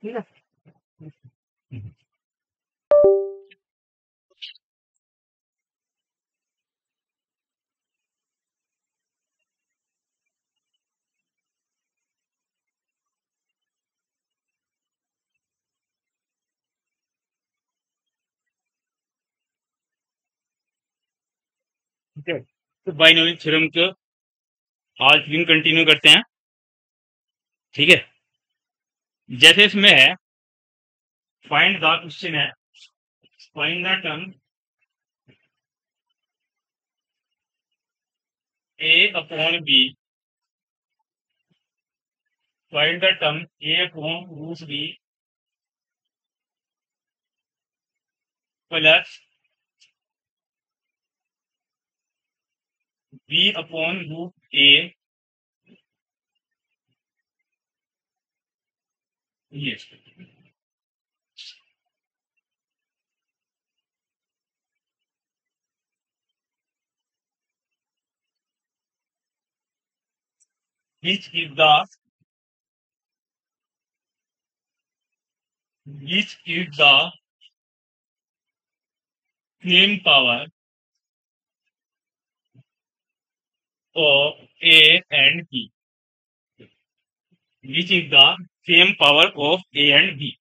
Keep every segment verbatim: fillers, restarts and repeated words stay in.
ठीक है। ठीक है, तो बाइनोमियल थ्योरम को आज दिन कंटिन्यू करते हैं। ठीक है, जैसे इसमें है फाइंड द क्वेश्चन है find the term A upon B, find the term A upon root B plus B upon root A, ये which is the which is the same power of A and B, which is the same power of A and B।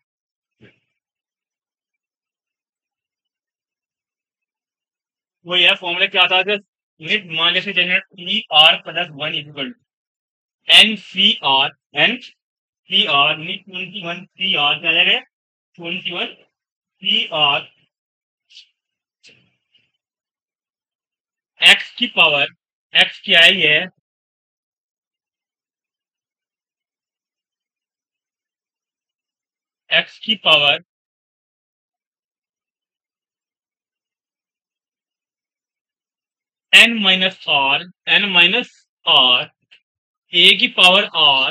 वो यह formula क्या था कि unit मान लेते generate P R plus one equal N सी R N C R unit twenty one सी R क्या जाएगा twenty one C R x की पावर, एक्स क्या है ये एक्स की power N minus R N minus R ए की पावर आर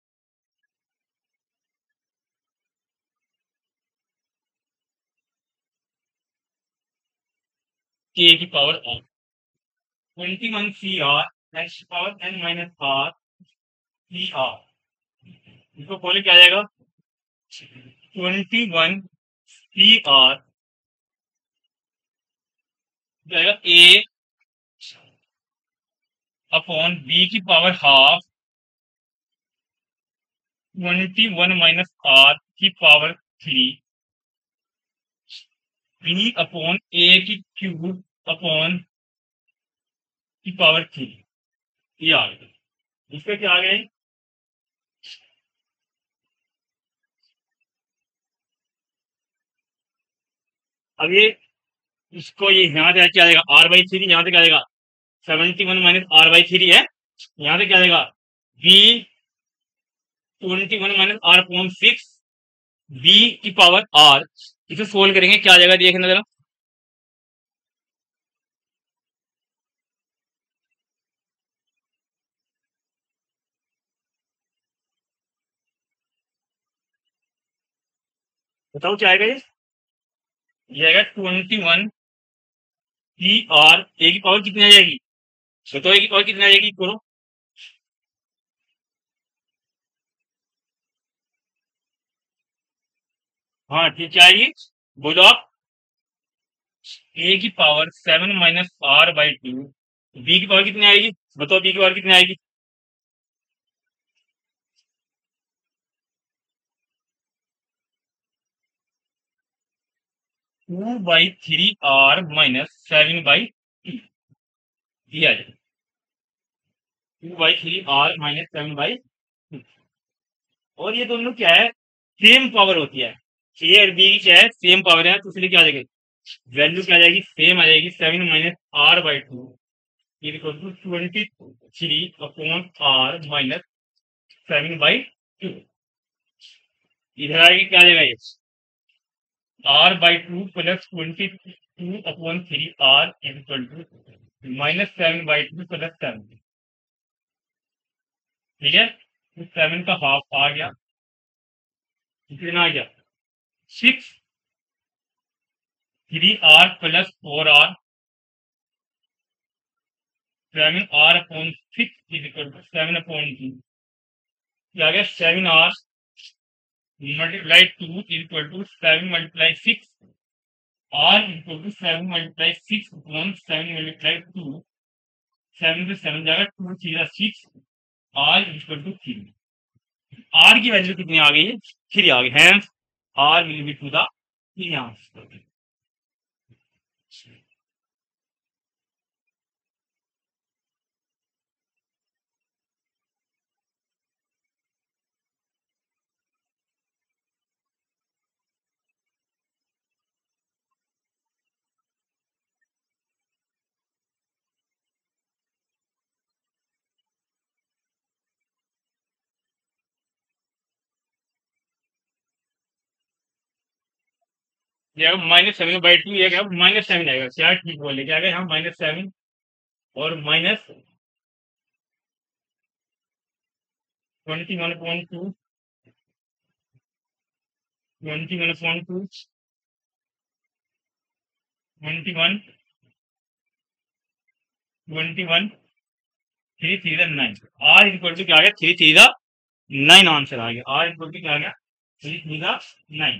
ए की power R twenty one C R x की power N minus R C R, इसको खोले क्या जाएगा ट्वेंटी वन सी आर जाएगा ए अपॉन बी की power half twenty one minus R की power three B upon A की cube upon की पावर थ्री, ये आ गए। इसके क्या आ गए अब ये इसको ये यहाँ से क्या आएगा आर बाई थ्री, यहाँ से क्या आएगा seventy one minus r by three है, यहाँ से क्या आएगा b twenty one minus r upon six b की पावर आर। इसे सोल्व करेंगे क्या आ जाएगा देखना जरा, बताओ क्या आएगा ये ये आएगा ट्वेंटी वन सी आर ए की पावर कितनी आ जाएगी बताओ ए की पावर कितनी आ जाएगी करो। हाँ ठीक है आएगी बोलो आप ए की power seven minus r by two, b की पावर कितनी आएगी बताओ बी की पावर कितनी आएगी two by three r minus seven by two, ये आ जाएगी two by three r minus seven by two. और ये दोनों क्या है सेम पावर होती है, ए और बी की क्या है सेम पावर है, तो इसलिए क्या आ जाएगी वैल्यू क्या आ जाएगी सेम आ जाएगी seven minus r by two equal to twenty three upon r minus seven by two. इधर आएगी क्या आ जाएगा ये r by two plus twenty two upon three r equal to minus seven by two plus seven, ठीक है तो seven का हाफ आ गया, कितना आ गया six three r plus four r seven r upon six is equal to seven upon two, क्या आ गया seven r multiply two is equal to seven multiply six, r equal to seven multiply six upon seven multiply two, seven से seven जाएगा, two three जा six, r equal to three. R की value कितनी आ गई है? Three आ गई, hence r will be to the three answer. ये माइनस सेवन बाई टू, ये क्या माइनस सेवन आएगा, क्या ठीक बोले, क्या आएगा यहाँ माइनस सेवन और minus twenty one point two, twenty one point two, twenty one, twenty one, three three nine, r equal to क्या आ गया, थ्री थ्री नाइन आंसर आ गया। आर इक्वल टू क्या आ गया, थ्री थ्री नाइन।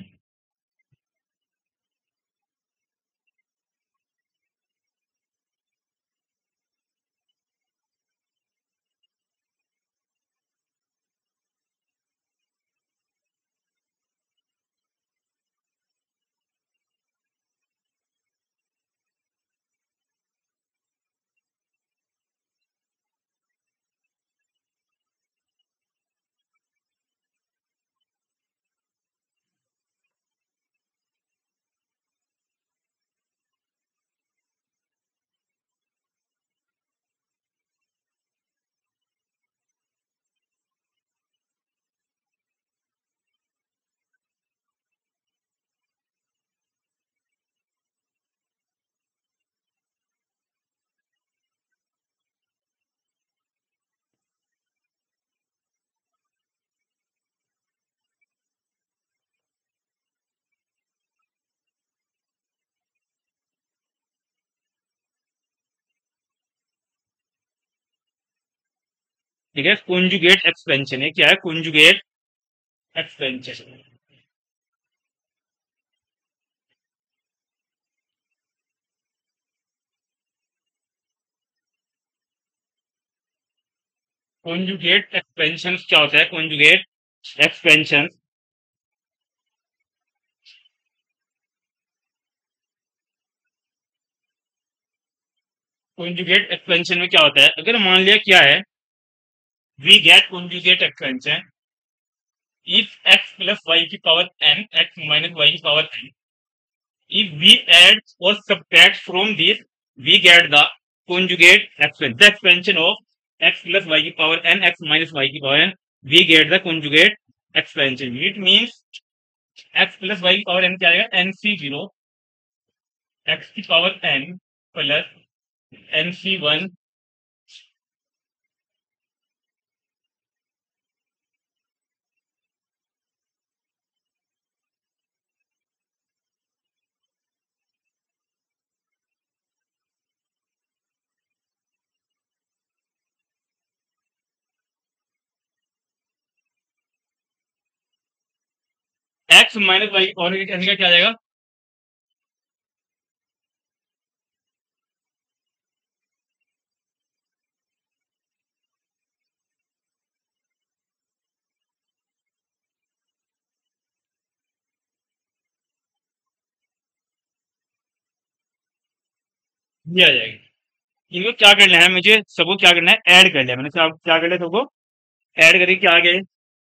ठीक है, कॉन्जुगेट एक्सपेंशन है, क्या है कॉन्जुगेट एक्सपेंशन। कॉन्जुगेट एक्सपेंशन क्या होता है, कॉन्जुगेट एक्सपेंशन, कॉन्जुगेट एक्सपेंशन में क्या होता है, अगर मान लिया क्या है, we get conjugate expansion if x plus y की power n, x minus y की power n, if we add or subtract from this, we get the conjugate expansion, the expansion of x plus y की power n, x minus y की power n, we get the conjugate expansion. It means x plus y की power n क्या आएगा, n c zero, x की power n plus n c one, x minus y और n का क्या आ जाएगा, ये आ जाएगी। इनको क्या करना है, मुझे सबको क्या करना है, ऐड कर लिया मैंने, क्या क्या कर लिया सबको ऐड करके क्या आ गया,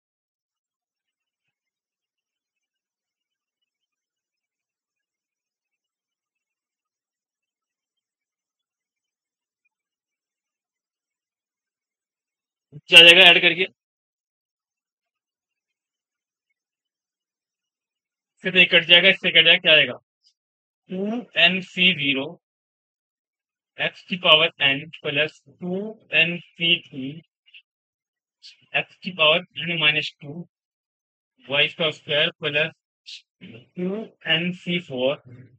क्या आ जाएगा ऐड करके, फिर एक कट जाएगा, इससे कट जाएगा, क्या आएगा, टू एन सी जीरो एक्स की power n plus two n c three x की power N minus two y का स्क्वायर प्लस टू एन सी फोर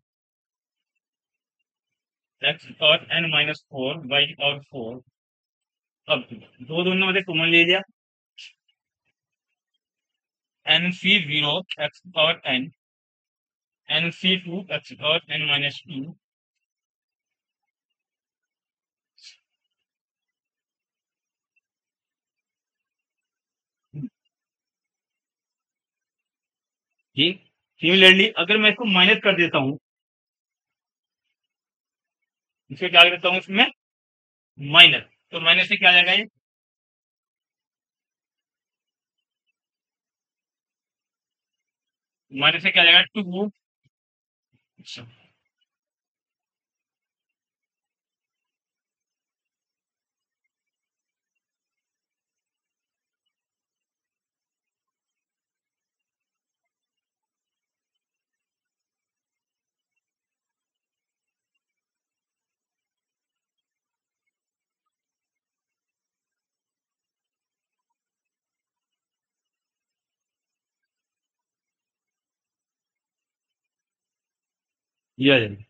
एक्स की power N minus four y की पावर फोर। अब दो दोनों में कॉमन ले लिया, एन सी zero x power n, n सी two x power N minus two, ठीक। सिमिलरली अगर मैं इसको माइनस कर देता हूँ, इसको क्या कर देता हूँ इसमें माइनस, तो माइनस से क्या आ जाएगा ये, माइनस से क्या आ जाएगा टू। ये आ जाएगा।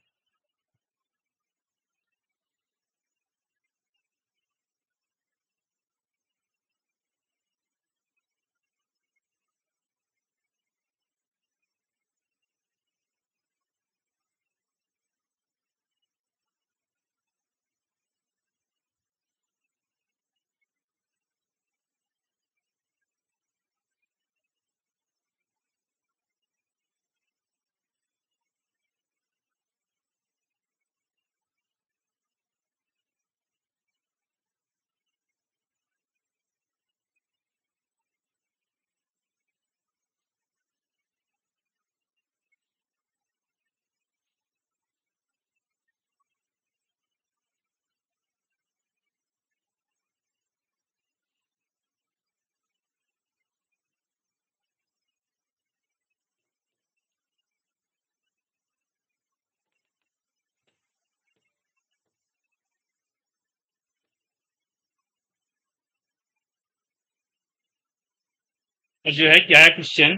तो जो है क्या है क्वेश्चन,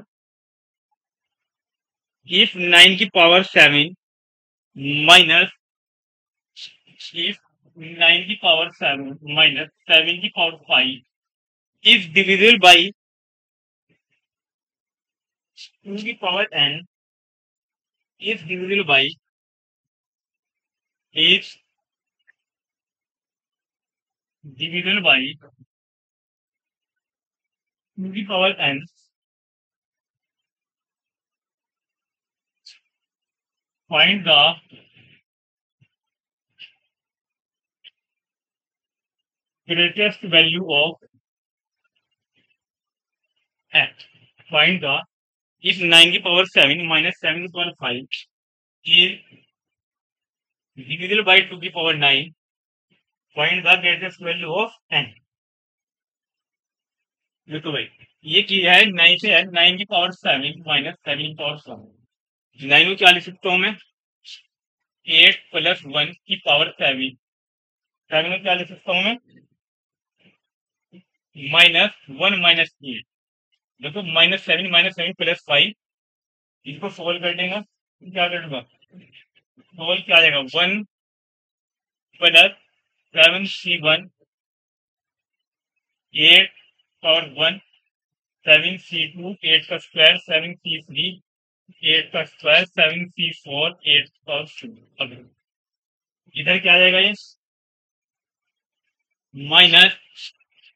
इफ नाइन की power seven minus, if nine की पावर सेवन माइनस सेवन की power five is divisible by two की power n, is divisible by, is divisible by two की power n, find the greatest value of eight, find the, if nine की power seven minus seven की power five is divisible by two की power nine, find the greatest value of n. देखो भाई, ये की है nine से है, नाइन की पावर सेवन माइनस सेवन की पावर सेवन, नाइन को क्या लिख सकता हूँ मैं, एट प्लस वन की पावर सेवन, सेवन को क्या लिख सकता हूँ मैं, माइनस वन माइनस एट। देखो minus seven minus seven plus five, इसको सोल्व कर देगा तो क्या कर दूंगा, सोल्व क्या आ जाएगा, one plus seven c one, eight power one, seven c two, eight का square seven c three, eight का square seven c four, eight power two. अब इधर क्या आ जाएगा ये, माइनस,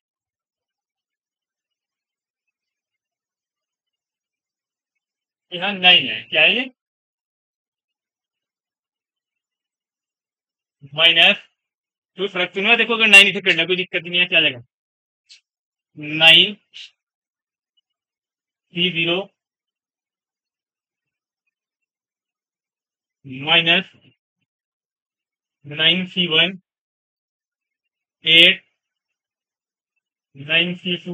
यहाँ नाइन है, क्या है ये, माइनस, तो फर्क तो नहीं, देखो अगर नाइन इसे करना कोई दिक्कत नहीं है, क्या आ जाएगा, nine c zero minus nine c one, eight, nine c two,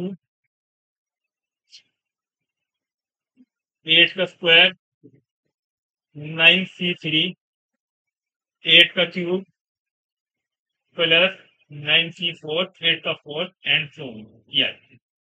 eight का square, nine c three, eight का cube, plus nine c four, eight का फोर एंड सो यस।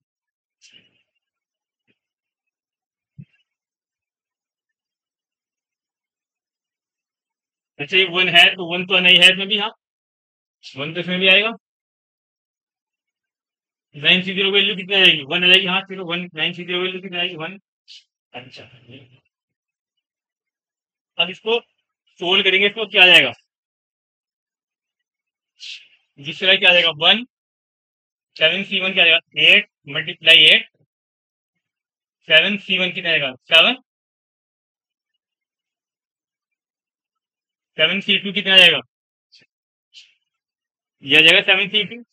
अच्छा ये वन है तो वन तो नहीं है इसमें भी, हाँ वन तो इसमें भी आएगा, नाइन सी जीरो वैल्यू कितनी आ जाएगी, वन आ जाएगी। हाँ चलो one, nine c zero value कितनी आएगी, वन। अच्छा, अब इसको सोल्व करेंगे, इसको क्या आ जाएगा, जिस तरह क्या आ जाएगा, वन, सेवन सी वन क्या आ जाएगा, eight multiply eight, seven c one कितना आएगा, सेवन, सेवन सी टू कितना आ जाएगा, यह आ जाएगा seven c two.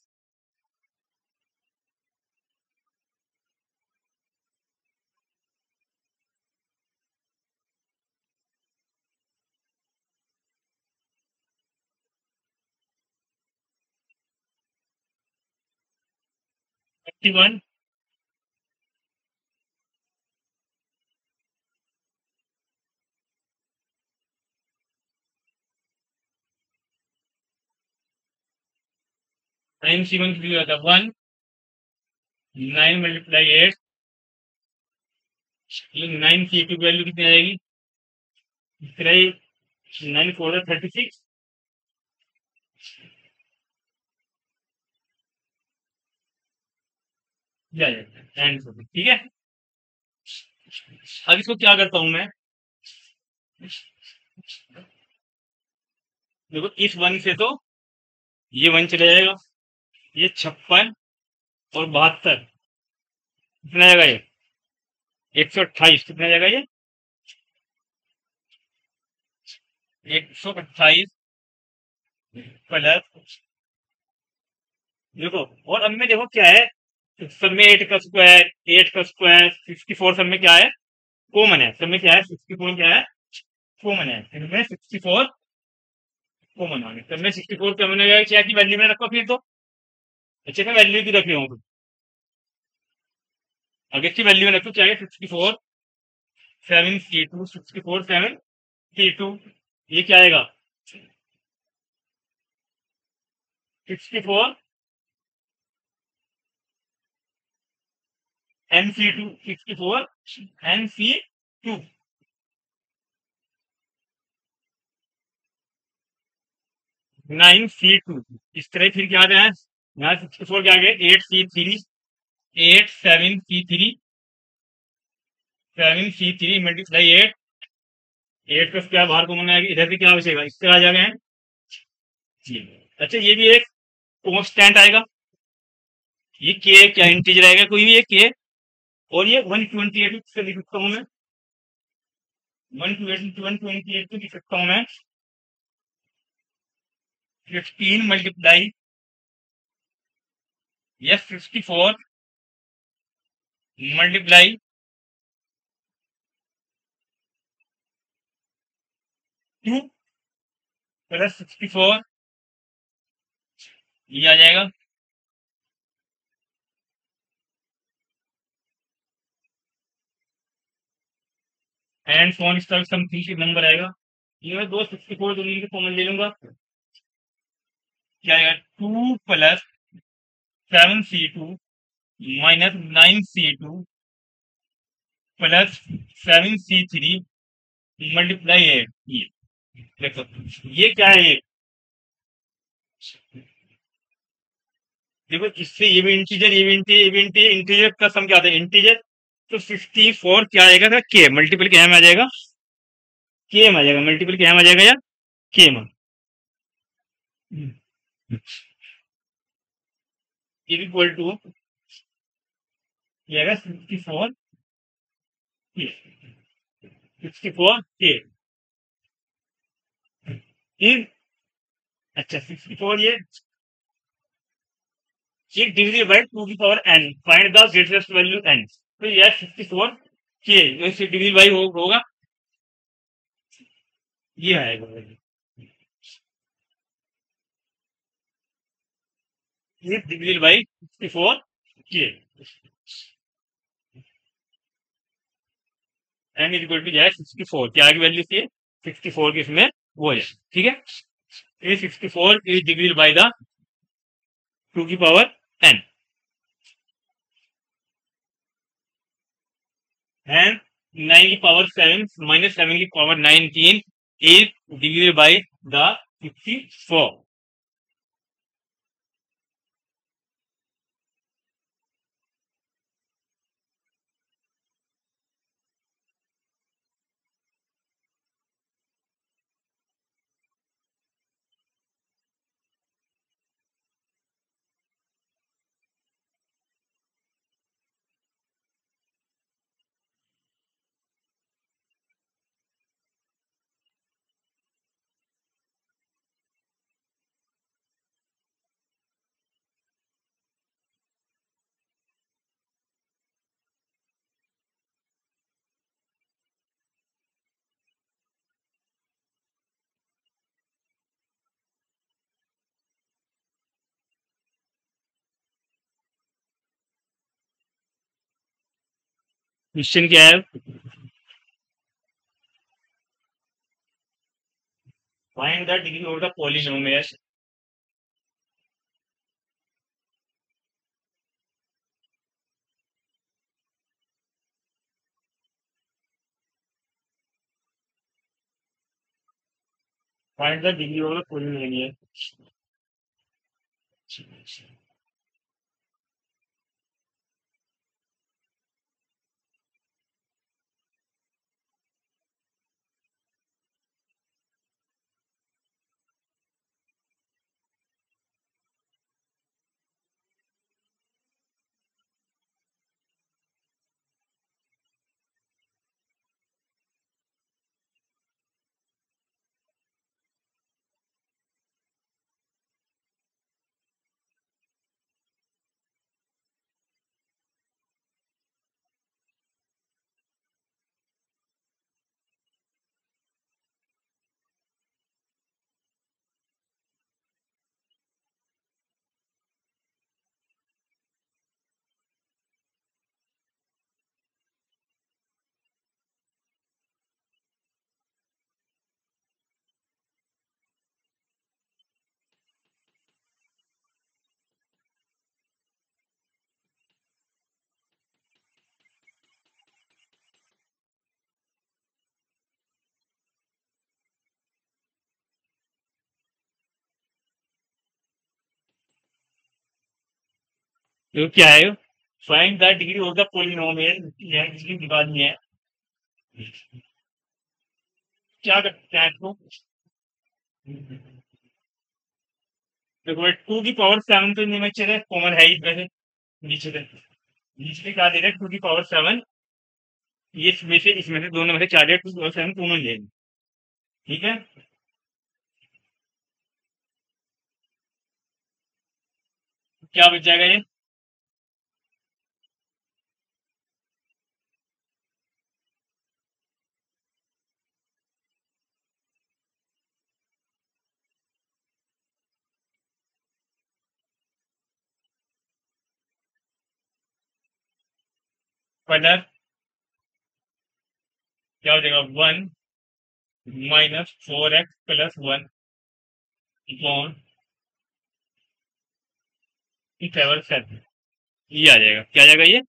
Thirty one, nine c one कितना आता है, one, nine multiply eight, nine c two की वैल्यू कितनी आएगी, nine four thirty six, answer, ठीक है। अब इसको क्या करता हूं मैं, देखो इस वन से तो ये वन चले जाएगा, ये छप्पन और बहत्तर कितना जाएगा, ये एक सौ अट्ठाईस कितना जाएगा, ये एक सौ अट्ठाईस प्लस, देखो और अब में देखो क्या है, सब में एट का स्क्वायर, एट का स्क्वायर सिक्सटी फोर, सब में क्या है, कॉमन है, सब में क्या है, सिक्सटी फोर क्या है, कॉमन है, इनमें सिक्सटी फोर कॉमन आ गया, सब में सिक्सटी फोर कॉमन हो गया, क्या की वैल्यू में रखो फिर तो, अच्छे से वैल्यू की रख रहे हो, अगर इसकी वैल्यू में रखो क्या है, sixty four seven c two, sixty four seven c two, ये क्या आएगा, सिक्सटी फोर एन सी टू, सिक्सटी फोर एन सी टू, नाइन सी टू, इस तरह फिर क्या आ रहा है, यहाँ सिक्सटी फोर क्या आ गया, eight c three, eight seven c three, seven c three multiply eight, eight का स्क्वायर बाहर को मनाएगा, इधर से क्या बचेगा, इस तरह आ जाएगा जी। अच्छा ये भी एक कॉन्स्टेंट आएगा, ये के क्या इंटीजर आएगा, कोई भी एक के, और ये वन ट्वेंटी एट से लिख सकता हूँ मैं, one twenty one twenty eight लिख सकता हूँ मैं, fifteen multiply, yes fifty four multiply two plus sixty four, ये आ जाएगा, एंड फोन इस तरह समथिंग नंबर आएगा, ये मैं दो सिक्सटी फोर दोनों के कॉमन ले लूंगा, क्या आएगा, two plus seven c two minus nine c two plus seven c three multiply eight, ये देखो ये क्या है, ये देखो इससे ये भी इंटीजर, ये भी इंटीजर, ये भी इंटीजर, इंटीजर का सम क्या आता है, इंटीजर, तो फिफ्टी फोर क्या आएगा, के मल्टीपल के में आ जाएगा, के में आ जाएगा, मल्टीपल के में आ जाएगा यार, के में इक्वल टू ये आएगा सिक्सटी फोर के, सिक्सटी फोर के, अच्छा सिक्सटी फोर ये ये डिविजिबल बाय टू की power n, find the greatest value n, तो ये सिक्सटी फोर के, जो इससे डिविजिबल बाय हो, होगा, ये आएगा, ये डिविजिबल बाय सिक्सटी फोर के, एन इज इक्वल टू जाए सिक्सटी फोर, क्या की वैल्यू थी सिक्सटी फोर के, इसमें वो है, ठीक है, ये sixty four is divisible by the two की पावर एन, एंड नाइन की पावर सेवन माइनस सेवन की power nineteen is divisible by the sixty four, question क्या है? Find the degree of the polynomial. Find the degree of the polynomial. तो क्या है? Find the degree of the polynomial जिसकी निकालनी है। क्या करते हैं इसको? देखो टू की पावर सेवन तो नीचे है, कॉमन है ही वैसे। नीचे से नीचे पे क्या दे रहा है? टू की पावर सेवन। ये इसमें से इसमें से दोनों में से क्या दे? टू की पावर सेवन कॉमन ले ली। ठीक है। क्या बच जाएगा ये? प्लस क्या हो जाएगा? One minus four x plus one upon seven seven. ये आ जाएगा। क्या आ जाएगा ये?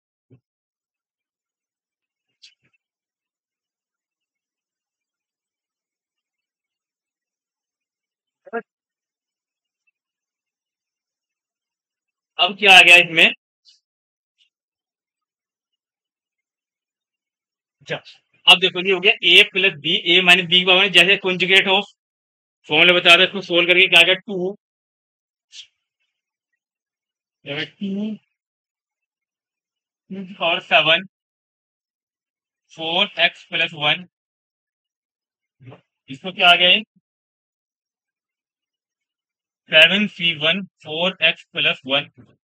अब क्या आ गया इसमें? अच्छा, अब देखो ये हो गया a plus b, a minus b की पावर में जैसे कॉन्जुगेट ऑफ फॉर्मूला बता रहा है, इसको सोल्व करके क्या आ गया? Two two power seven four x plus one. इसको क्या आ गया ये? Seven c one four x plus one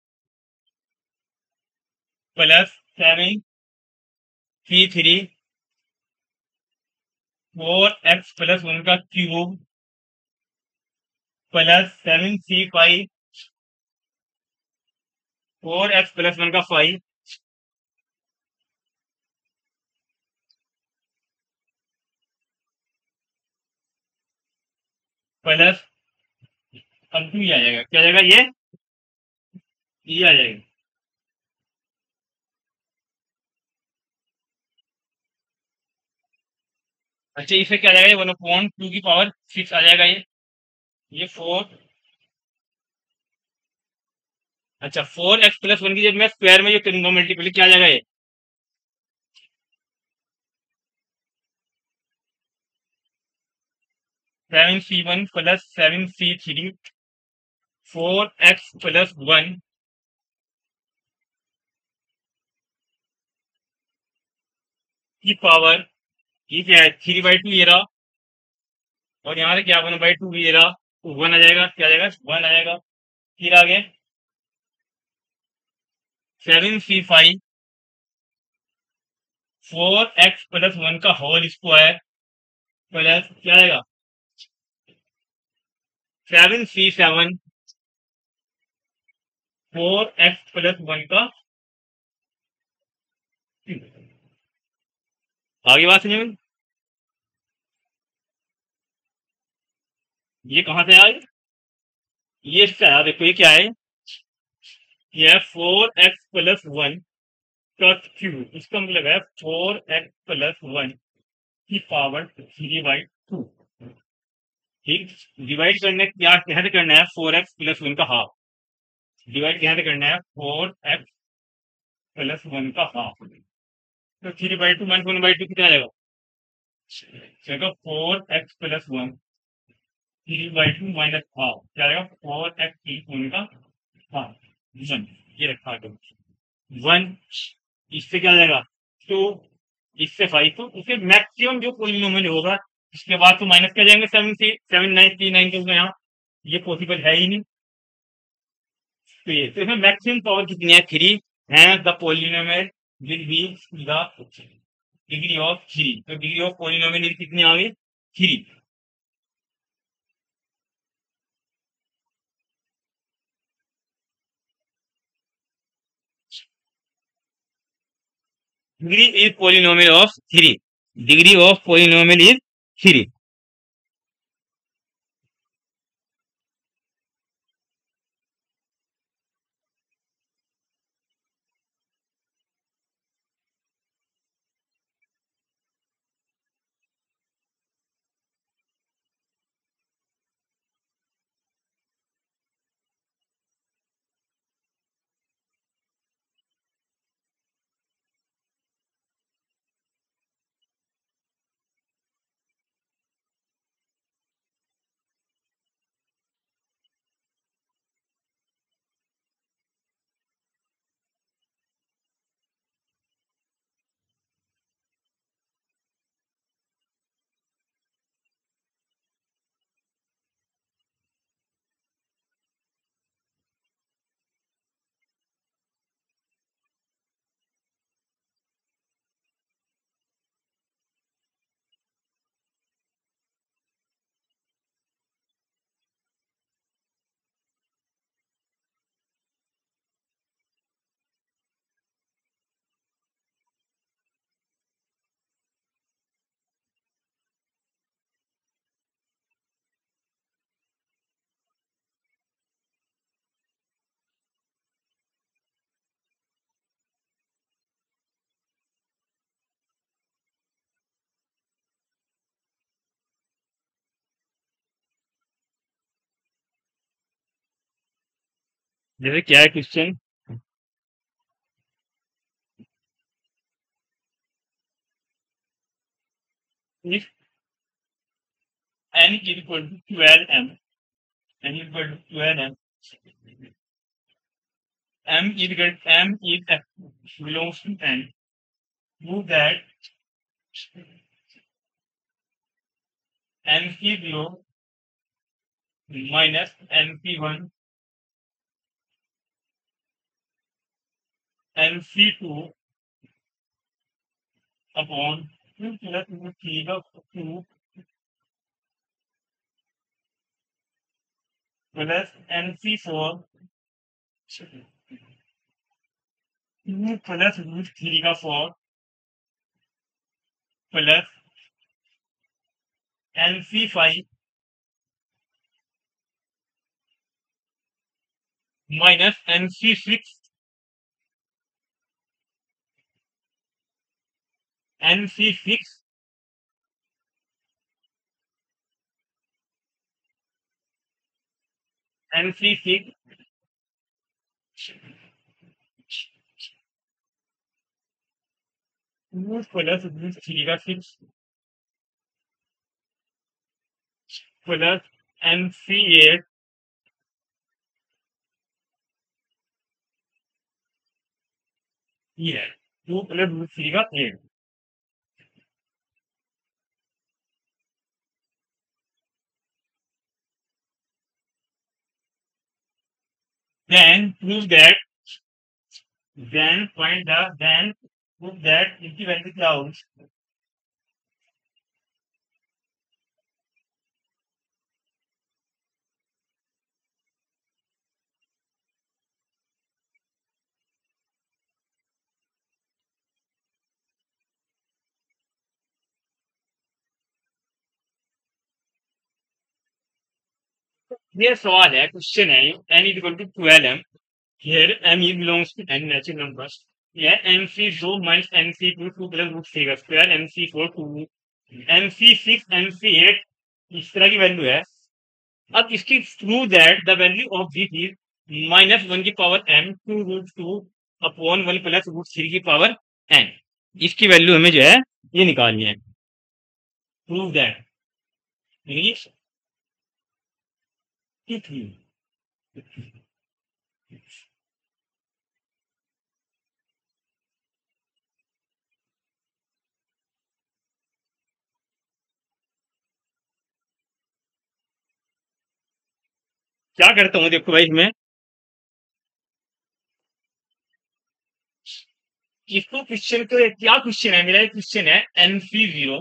plus seven c three four x plus one का cube plus seven c five four x plus one का five plus अब two आ जाएगा। क्या आ जाएगा ये? ये आ जाएगा। अच्छा, इसे क्या आ जाएगा? ये वन अपॉन टू की पावर सिक्स आ जाएगा ये। ये फोर। अच्छा, फोर एक्स प्लस वन की जब मैं स्क्वायर में जो करूंगा मल्टीपल, क्या आ जाएगा ये? Seven c one plus seven c three four x plus one की पावर, ये क्या है? थ्री बाई टू ये रहा, और यहाँ से क्या वन बाई टू ये रहा, तो वन आ जाएगा। क्या आ जाएगा? वन आ जाएगा। फिर आगे seven c five four x plus one का होल स्क्वायर प्लस क्या आएगा? Seven c seven four x plus one का आगे बात समझ में? ये कहाँ से आया? ये इससे आया, देखो ये क्या है? ये है फोर एक्स प्लस वन का क्यूब। इसका मतलब है फोर एक्स प्लस वन की पावर थ्री बाई टू। ठीक। डिवाइड करने क्या कैसे करना है? फोर एक्स प्लस वन का हाफ। डिवाइड कैसे करना है? फोर एक्स प्लस वन का हाफ। तो three by two minus one by two कितना आ जाएगा? Four x plus one three by two minus half क्या आएगा? फोर एक्स प्लस वन का हाफ। वन। ये रखा है वन। इससे क्या आ जाएगा? टू। इससे फाइव। तो इससे मैक्सिमम जो पोलिनोमियल होगा इसके बाद तो माइनस क्या जाएंगे? सेवन से सेवन नाइन थ्री नाइन के यहाँ ये पॉसिबल है ही नहीं। तो ये तो इसमें मैक्सिमम पावर कितनी है? थ्री। है the polynomial will be the degree of three. तो डिग्री ऑफ पोलिनोमियल कितनी आ गई? Three. Degree is polynomial of three. Degree of polynomial is three. जैसे क्या है question? If n is equal to twelve m, n is equal to twelve m, m is equal m is f belongs to n. Prove that nc below minus nc one, nc two upon two plus root three of two plus nc four two plus root three का four plus nc five minus nc six nc six nc six two plus root three का six plus nc eight ये है two plus root three का eight. Then prove that, then find the, then prove that इनकी value क्या होगी? ये सवाल है, क्वेश्चन है, n is equal to twelve m, here m e belongs to n natural numbers, ये m C two minus m C two two plus root three का square, m C four two, m C six, m C eight, इस तरह की value है। अब इसकी prove that the value of this is minus one की power m to root two upon one plus root three की power n, इसकी value हमें जो है ये निकालनी है। प्रूव दैट क्या करता हूँ, देखो भाई, इसमें इसको क्वेश्चन को क्या क्वेश्चन है, मेरा एक क्वेश्चन है एन सी जीरो,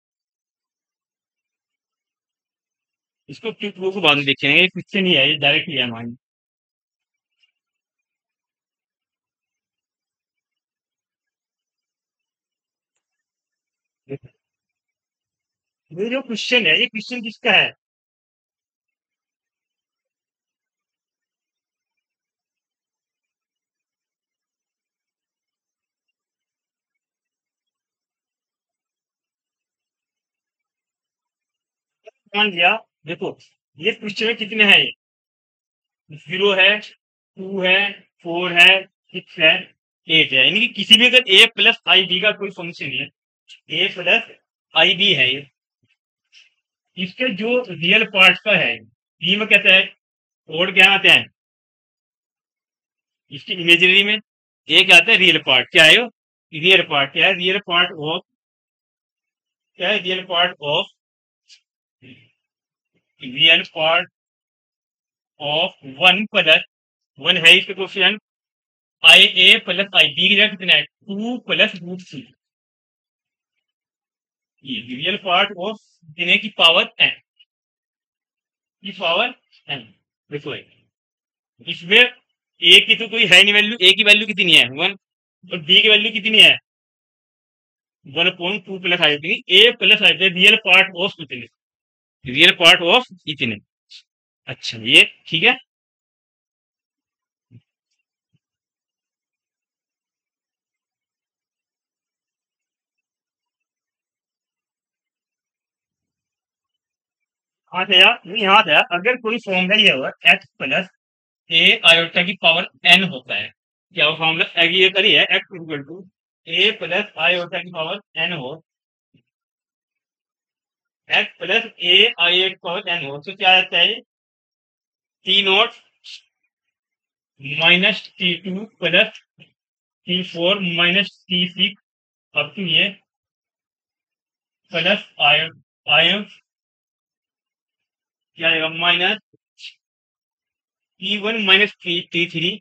इसको क्यों प्रूफ को बाद में देखेंगे, ये क्वेश्चन ही है, ये डायरेक्ट ही है हमारी। ये जो क्वेश्चन है, ये क्वेश्चन किसका है? मान लिया, देखो ये क्वेश्चन में कितने हैं, ये जीरो है, टू है, फोर है, सिक्स है, एट है, यानी कि किसी भी अगर ए प्लस आई बी का कोई फंक्शन है, ए प्लस आई बी है ये, इसके जो रियल पार्ट का है, बी में कहता है कोड क्या आते हैं, इसकी इमेजरी में ए क्या आता है, रियल पार्ट क्या है, रियल पार्ट क्या है, रियल पार्ट ऑफ, क्या है, real part of, real part of one plus, one है इसके question, i a plus i b की जगह कितना है, टू प्लस रूट थ्री, ये रियल पार्ट ऑफ देने की पावर एन, की पावर एन। देखो ये, इसमें ए की तो कोई है नहीं वैल्यू, ए की वैल्यू कितनी है, वन, और बी की वैल्यू कितनी है, one upon two plus i b, a plus i b, real part of कितने, रियल पार्ट ऑफ इतने। अच्छा ये ठीक है। हाँ तो यार ये यहाँ था, अगर कोई फॉर्मूला ये हुआ एक्स प्लस ए आयोटा की पावर एन होता है, क्या वो फॉर्मूला ये करी है, x equal to a plus iota की पावर एन हो, एक्स प्लस ए आई की पावर एन हो, तो क्या आता है, t naught minus t two plus t four minus t six अब टू ये प्लस आई आई क्या आएगा, minus t one minus t t three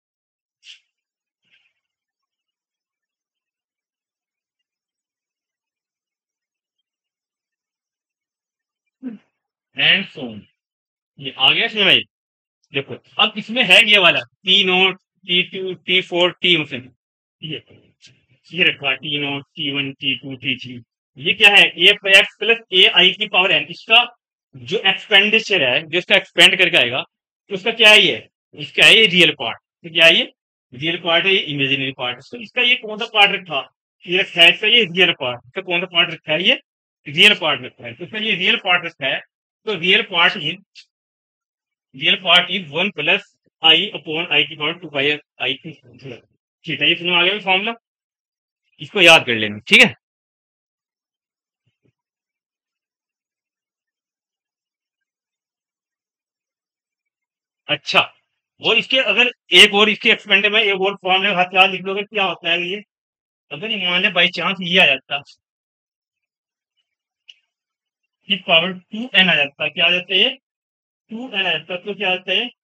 and so on. ये आ गया इसमें भाई, देखो अब इसमें है ये वाला t naught t two t four t उसमें, ये ये रखा t naught t one t two t three, ये क्या है, ए एक्स प्लस ए आई की पावर एन, इसका जो एक्सपेंडिचर है, जो इसका एक्सपेंड करके आएगा, तो उसका क्या है, ये इसका है ये रियल पार्ट, तो क्या है ये रियल पार्ट है, ये इमेजिनरी पार्ट, तो इसका ये कौन सा पार्ट रखा, ये रखा है इसका ये रियल पार्ट, इसका कौन सा पार्ट रखा है, ये रियल पार्ट रखा है, तो इसका ये रियल पार्ट रखा है, तो real part is, real part is one plus i upon i की पावर टू पाई आई की, ठीक है, ये समझ आ गया फॉर्मूला, इसको याद कर लेना, ठीक है। अच्छा, और इसके अगर एक और इसके एक्सपेंड में एक और फॉर्मूले हाथ याद लिख लोगे, क्या होता है ये, अगर ये मान ले बाई चांस ये आ जाता कि पावर टू एन आ जाता, क्या आ जाता है, ये टू एन आ जाता, तो क्या आता है,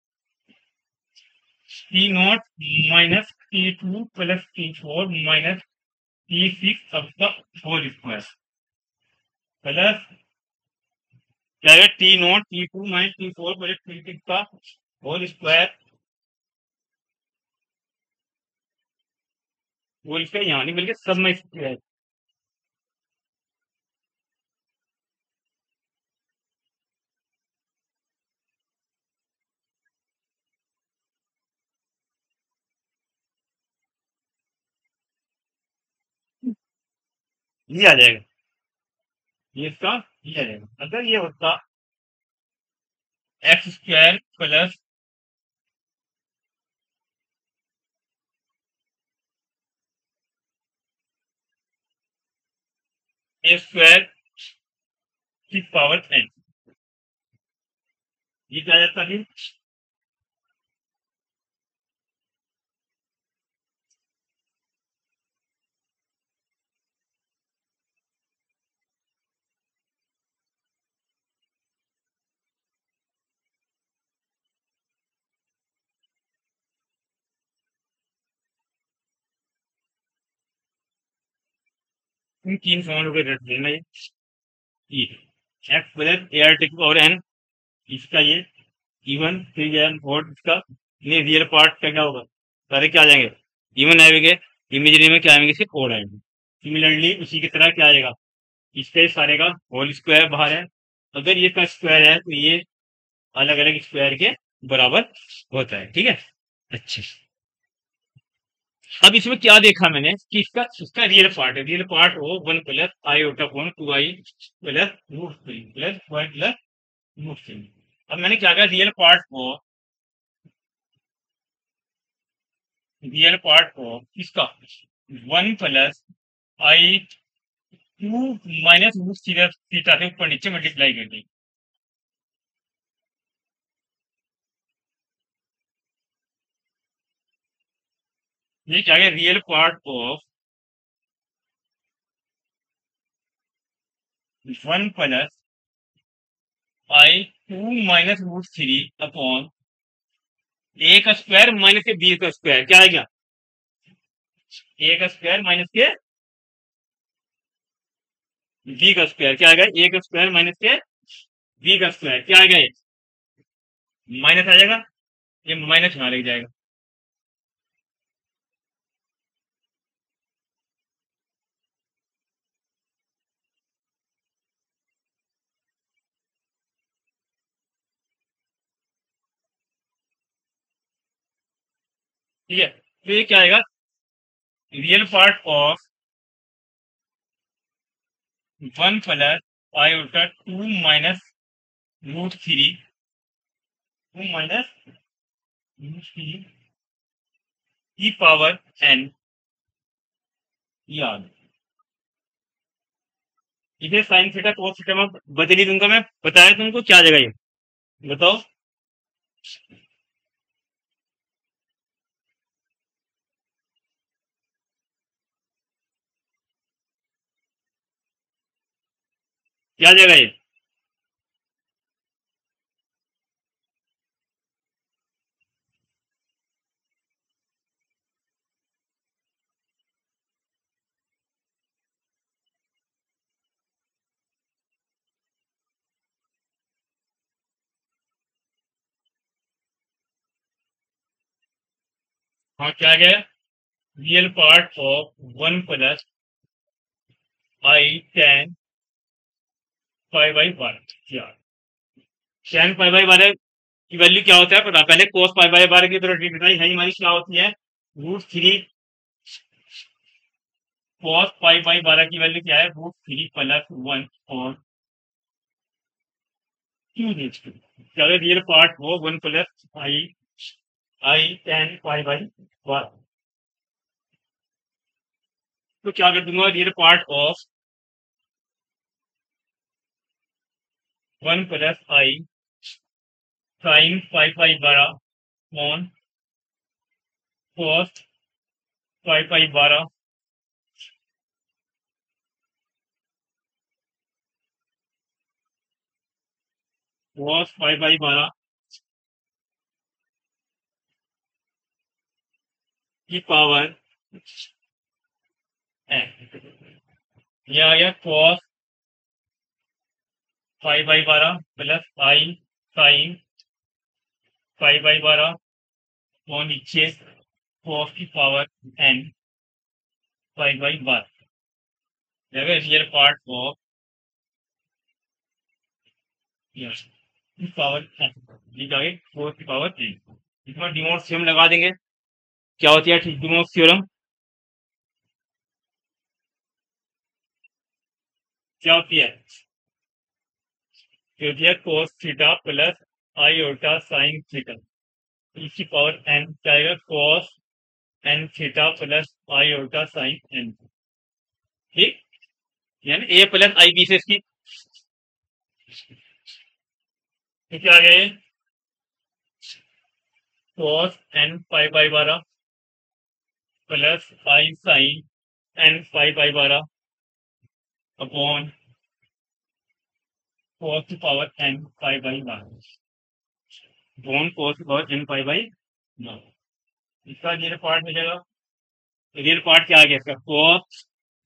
t naught minus t two plus t four minus t six अब का होल स्क्वायर प्लस क्या है, t naught t two minus t four plus t six का होल स्क्वायर, होल स्क्वायर यहाँ नहीं बल्कि सब में स्क्वायर, ये आ जाएगा, ये इसका ये आ जाएगा। अगर ये होता x square plus a square की पावर एन, ये क्या आ जाता है? इन तीन फॉर्मूलों को रट लेना, ये ये x plus a r t की पावर एन, इसका ये इवन थ्री एन फोर, इसका ये रियल पार्ट का क्या होगा, सारे क्या आ जाएंगे, इवन आएंगे, इमेजरी में क्या आएंगे, सिर्फ ओड आएंगे। सिमिलरली उसी की तरह क्या आएगा, इसके सारे का होल स्क्वायर बाहर है, अगर ये का स्क्वायर है तो ये अलग अलग स्क्वायर के बराबर होता है, ठीक है। अच्छा, अब इसमें क्या देखा मैंने कि इसका इसका रियल पार्ट है, रियल पार्ट हो one plus iota upon two i plus root three plus one plus root three. अब मैंने क्या कहा, रियल पार्ट को रियल पार्ट को इसका one plus i two minus root सीधा थीटा से ऊपर नीचे मल्टीप्लाई कर दी। ये क्या है, real part of one plus i two minus root three upon a का स्क्वायर माइनस के बी का स्क्वायर, क्या है क्या, ए का स्क्वायर माइनस के बी का स्क्वायर, क्या आएगा, ए का स्क्वायर माइनस के बी का स्क्वायर, क्या आएगा, ये माइनस आ जाएगा, ये माइनस यहाँ लग जाएगा। ठीक है, तो ये क्या आएगा, real part of one plus i उल्टा two minus root three two minus root three की पावर एन, याद इसे साइन थीटा कोस थीटा में बदली दूंगा, मैं बताया तुमको क्या आ जाएगा, ये बताओ। क्या आ जाएगा ये, हाँ क्या आ गया, real part of one plus i ten five by बारह, यार टेन फाइव बाई बारह की वैल्यू क्या होता है पता, पहले कोस पाई बाई बारह की तरह बताई है, हमारी क्या होती है, root three cos pi by बारह की वैल्यू क्या है, रूट थ्री प्लस वन और क्यू एच टू, चलो रियल पार्ट हो one plus i i ten pi by बारह, तो क्या कर दूंगा, real part of one plus i sine five by बारह ऑन कोस फाइव बाई बारह कोस फाइव बाई बारह की पावर एन, यह आ गया कॉस फाइव बाई बारह plus i sine five by बारह और नीचे कॉस की पावर एन फाइव बाई बारह, real part of power n, ये क्या है, कॉस की पावर एन। इसमें डिमोर्स थ्योरम लगा देंगे, क्या होती है डिमोर्स थ्योरम, क्या होती है? जो होती है cos theta plus iota sine theta, इसकी पावर एन क्या आएगा? Cos n theta plus iota sine n. ठीक, यानी ए प्लस आई बी से इसकी तो क्या आ गया ये? कोस एन पाई बाई बारह plus i sine n pi by बारह अपॉन कोस की पावर एन पाई बाई बारह अपॉन कोस की पावर एन पाई बाई बारह। इसका रियल पार्ट मिलेगा। रियल पार्ट क्या आ गया इसका? कोस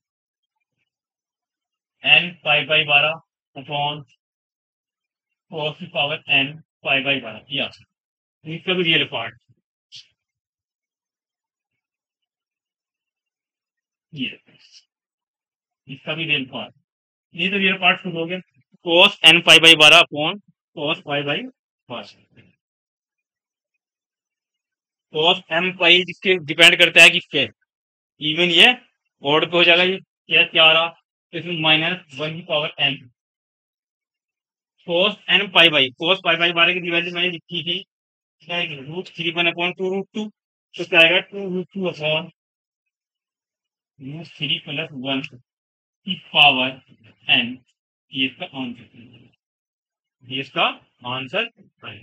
एन पाई बाई बारह अपॉन कोस की पावर एन पाई बाई बारह, या इसका भी रियल पार्ट ये, इसका भी रियल पार्ट, ये तो रियल पार्ट शुरू हो गया। कोस एन पाई बाई बारह अपॉन कोस पाई बाई बारह, कोस एम पाई जिसके डिपेंड करता है किस पे? इवन ये ऑड पे हो जाएगा। ये क्या क्या आ रहा? तो इसमें माइनस वन की power n cos n pi by, cos pi by बारह की वैल्यू मैंने लिखी थी root three one upon two root two, तो क्या आएगा? Two root two upon root three plus one की पावर एन। ये इसका आंसर, ये इसका आंसर है।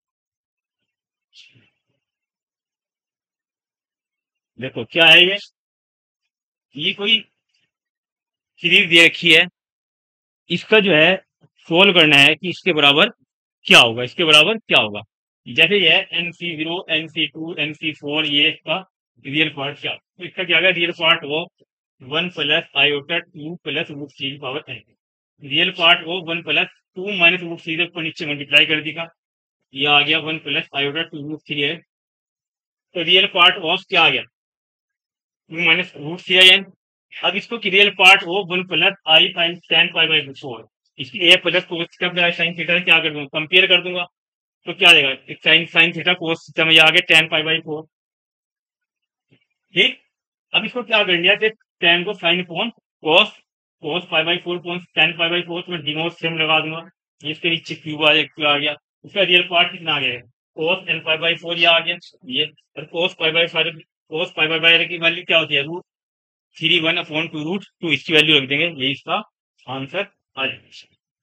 देखो क्या है ये ये कोई सीरीज दे रखी है, इसका जो है सोल्व करना है कि इसके बराबर क्या होगा, इसके बराबर क्या होगा। जैसे ये एन सी जीरो एन सी टू एन सी फोर, ये इसका रियल पार्ट क्या, तो इसका क्या होगा? रियल पार्ट वो one plus iota two plus root three power n, real part वो one plus two minus root three को नीचे मल्टीप्लाई कर देगा, ये आ गया one plus iota two root three है। तो रियल पार्ट ऑफ क्या आ गया? Two minus root three N. अब इसको की रियल पार्ट वो one plus i sine ten pi by four, इसकी ए प्लस कोस का साइन थीटा क्या कर दूंगा? कंपेयर कर दूंगा, तो क्या देगा? Sine sine theta cos theta में आ गया टेन पाई बाई फोर। ठीक, अब इसको क्या कर लिया? टेन को sine upon cos cos pi by four upon ten pi by four, तो मैं डिनोट सेम लगा दूंगा, इसके नीचे क्यूब आ गया, आ गया। उसका रियल पार्ट कितना आ गया? Cos n pi by four, ये आ गया ये। और cos pi by five, cos pi by by की वैल्यू क्या होती है? Root three one upon two root two, इसकी वैल्यू रख देंगे, यही इसका आंसर आ जाएगा।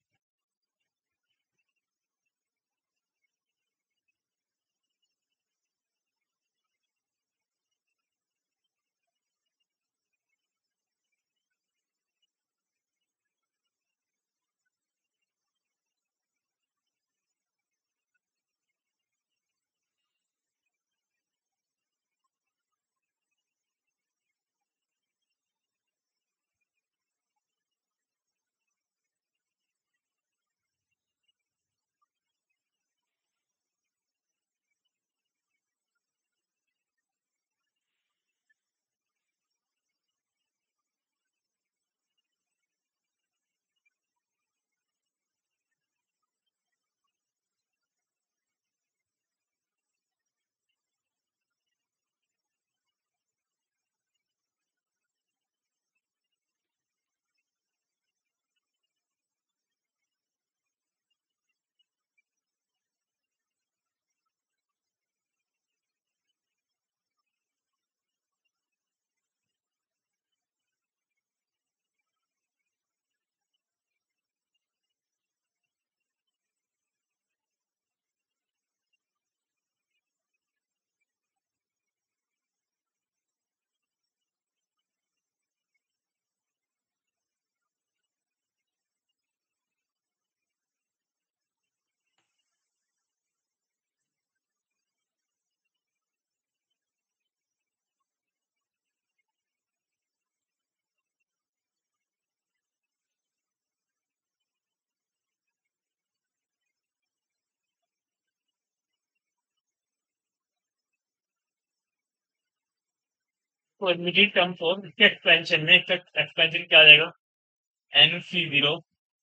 तो इमीडिएट टर्म फॉर इसके एक्सपेंशन में, इसका एक्सपेंशन क्या आ जाएगा? एन सी जीरो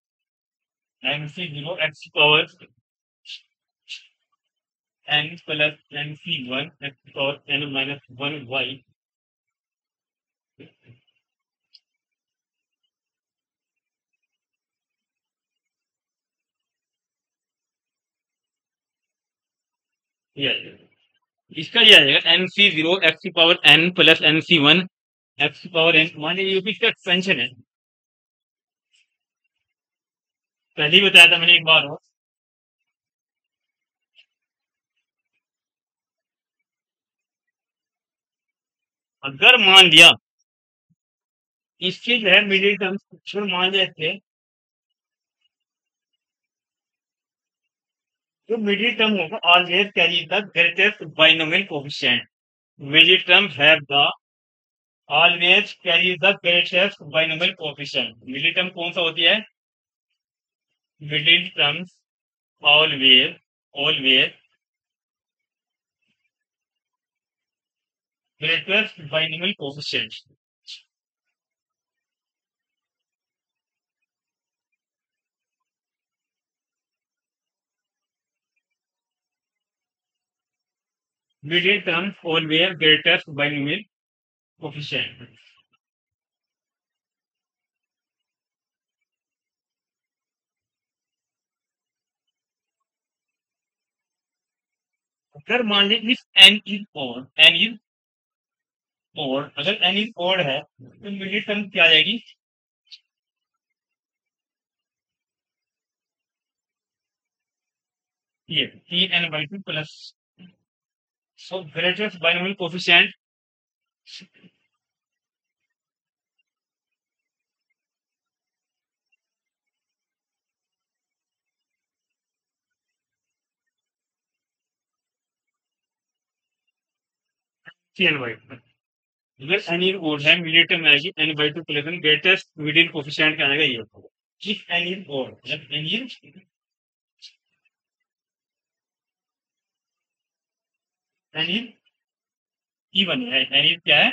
एन सी zero x power n plus n सी one x power N minus one y ये आ जाएगा। इसका ये आ जाएगा एन सी जीरो एक्स की पावर एन प्लस एन सी वन एक्स की पावर एन। मान लीजिए यूपी इसका एक्सपेंशन है, पहले ही बताया था मैंने एक बार और। अगर मान लिया इसके जो है मिडिल टर्म मान लिया थे, जो मिडिल टर्म होगा always carry the greatest binomial coefficient. Middle term have the always carry the greatest binomial coefficient. Middle term कौन सा होती है? Middle terms always always greatest binomial coefficient. Middle terms always greatest binomial coefficient. अगर मान लीजिए if n is odd, n is odd, अगर n is odd है तो मिडिल टर्म क्या आ जाएगी? ये t n by two plus, so greatest binomial coefficient t n by two. अगर एन इज ऑड है मिडिल टर्म आएगी n by two plus n, greatest middle coefficient क्या आएगा? ये इफ एन इज ऑड, जब n is n is even है, n is क्या है?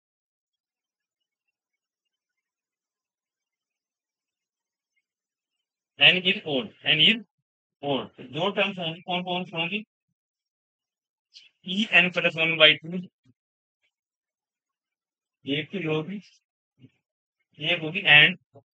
N is odd, n is odd. दो टर्म्स होंगी, कौन कौन सी होंगी? E n plus one by two, एक की होगी, एक होगी and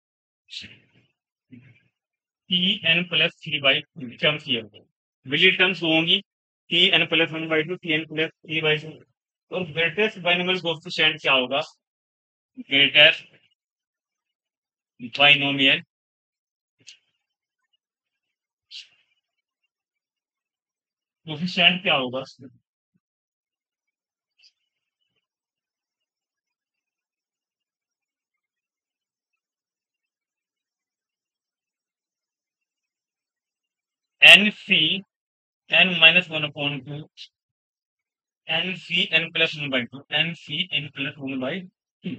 t n plus three by terms ये होगी। मिडिल टर्म्स होंगी t n plus one by two, t n plus three by two. तो ग्रेटेस्ट बाइनोमियल कोफिशिएंट क्या होगा? ग्रेटेस्ट बाइनोमियल कोफिशिएंट क्या होगा? N C n minus one upon two n C n plus one by two, n C n plus one by two.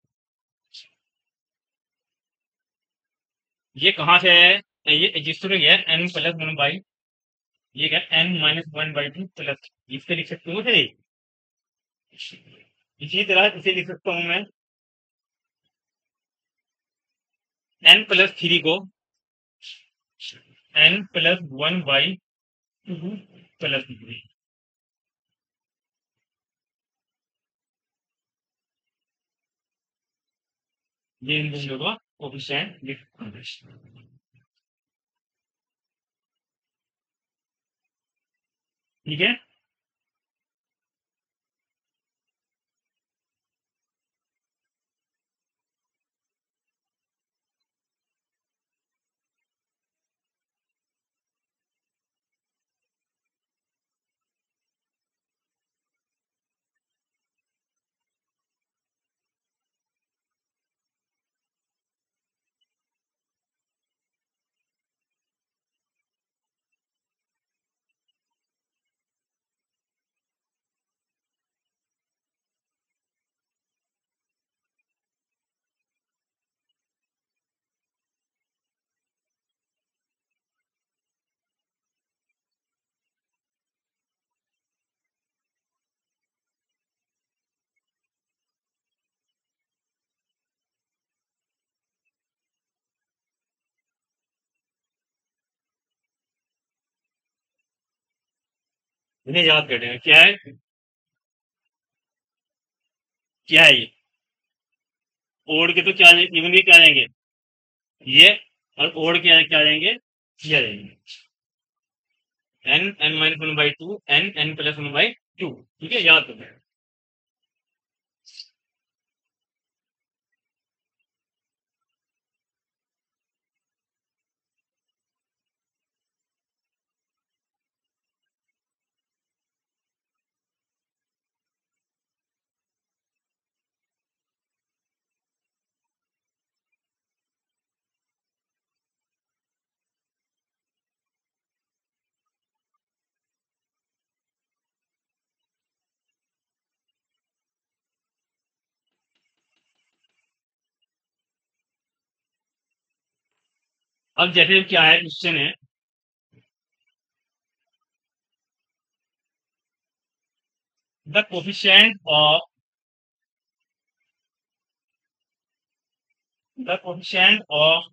ये कहाँ से है? ये जिस तरह है एन प्लस वन बाई, ये क्या n minus one by two plus, इससे लिख सकते हो मुझे। इसी तरह इसे लिख सकता हूं मैं एन प्लस थ्री को n plus one by two plus three. ये इन दोनों का कोफिशिएंट लिख, ठीक है। इन्हें याद करें क्या है, क्या है ये? ओड के तो क्या इवन के क्या आएंगे? ये। और ओड के क्या आएंगे? ये आ जाएंगे। N n minus one by two n n plus one by two. ठीक है, याद रखना। अब जैसे क्या है, क्वेश्चन है the coefficient of the coefficient of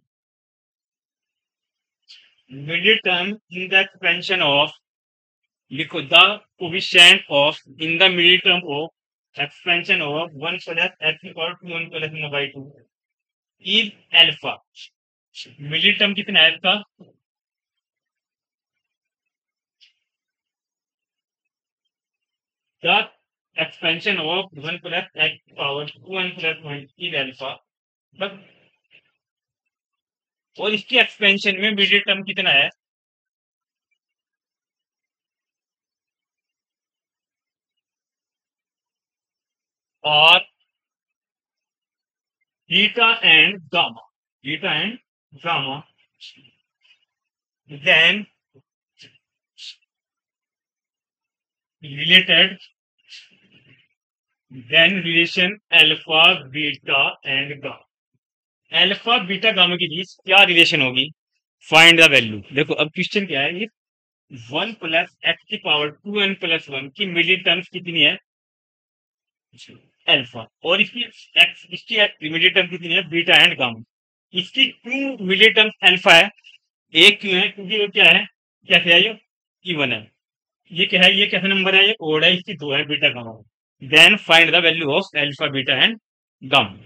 middle term in the expansion of, लिखो the coefficient of in the middle term of expansion of one plus x equal to one plus one by two is alpha. Middle term कितना है इसका? The expansion of one plus x power two one plus one is alpha. बस, और इसकी expansion में middle term कितना है? और theta and gamma, theta and gamma, then related, then relation alpha, beta and gamma। Alpha beta gamma के बीच क्या रिलेशन होगी? Find the value. देखो अब क्वेश्चन क्या है, ये वन प्लस एक्स की power two n plus one की मिडिल टर्म्स कितनी है? अल्फा। और इसकी एक्स इसकी मिडिल टर्म कितनी है? Beta and gamma. इसकी टू मिडिल टर्म्स अल्फा है, एक क्यों है? क्योंकि ये क्या है, कैसे है, ये इवन है। ये क्या है, ये कैसे नंबर है? ये ओड है, इसकी दो है, beta gamma. Then find the value of alpha beta and gamma.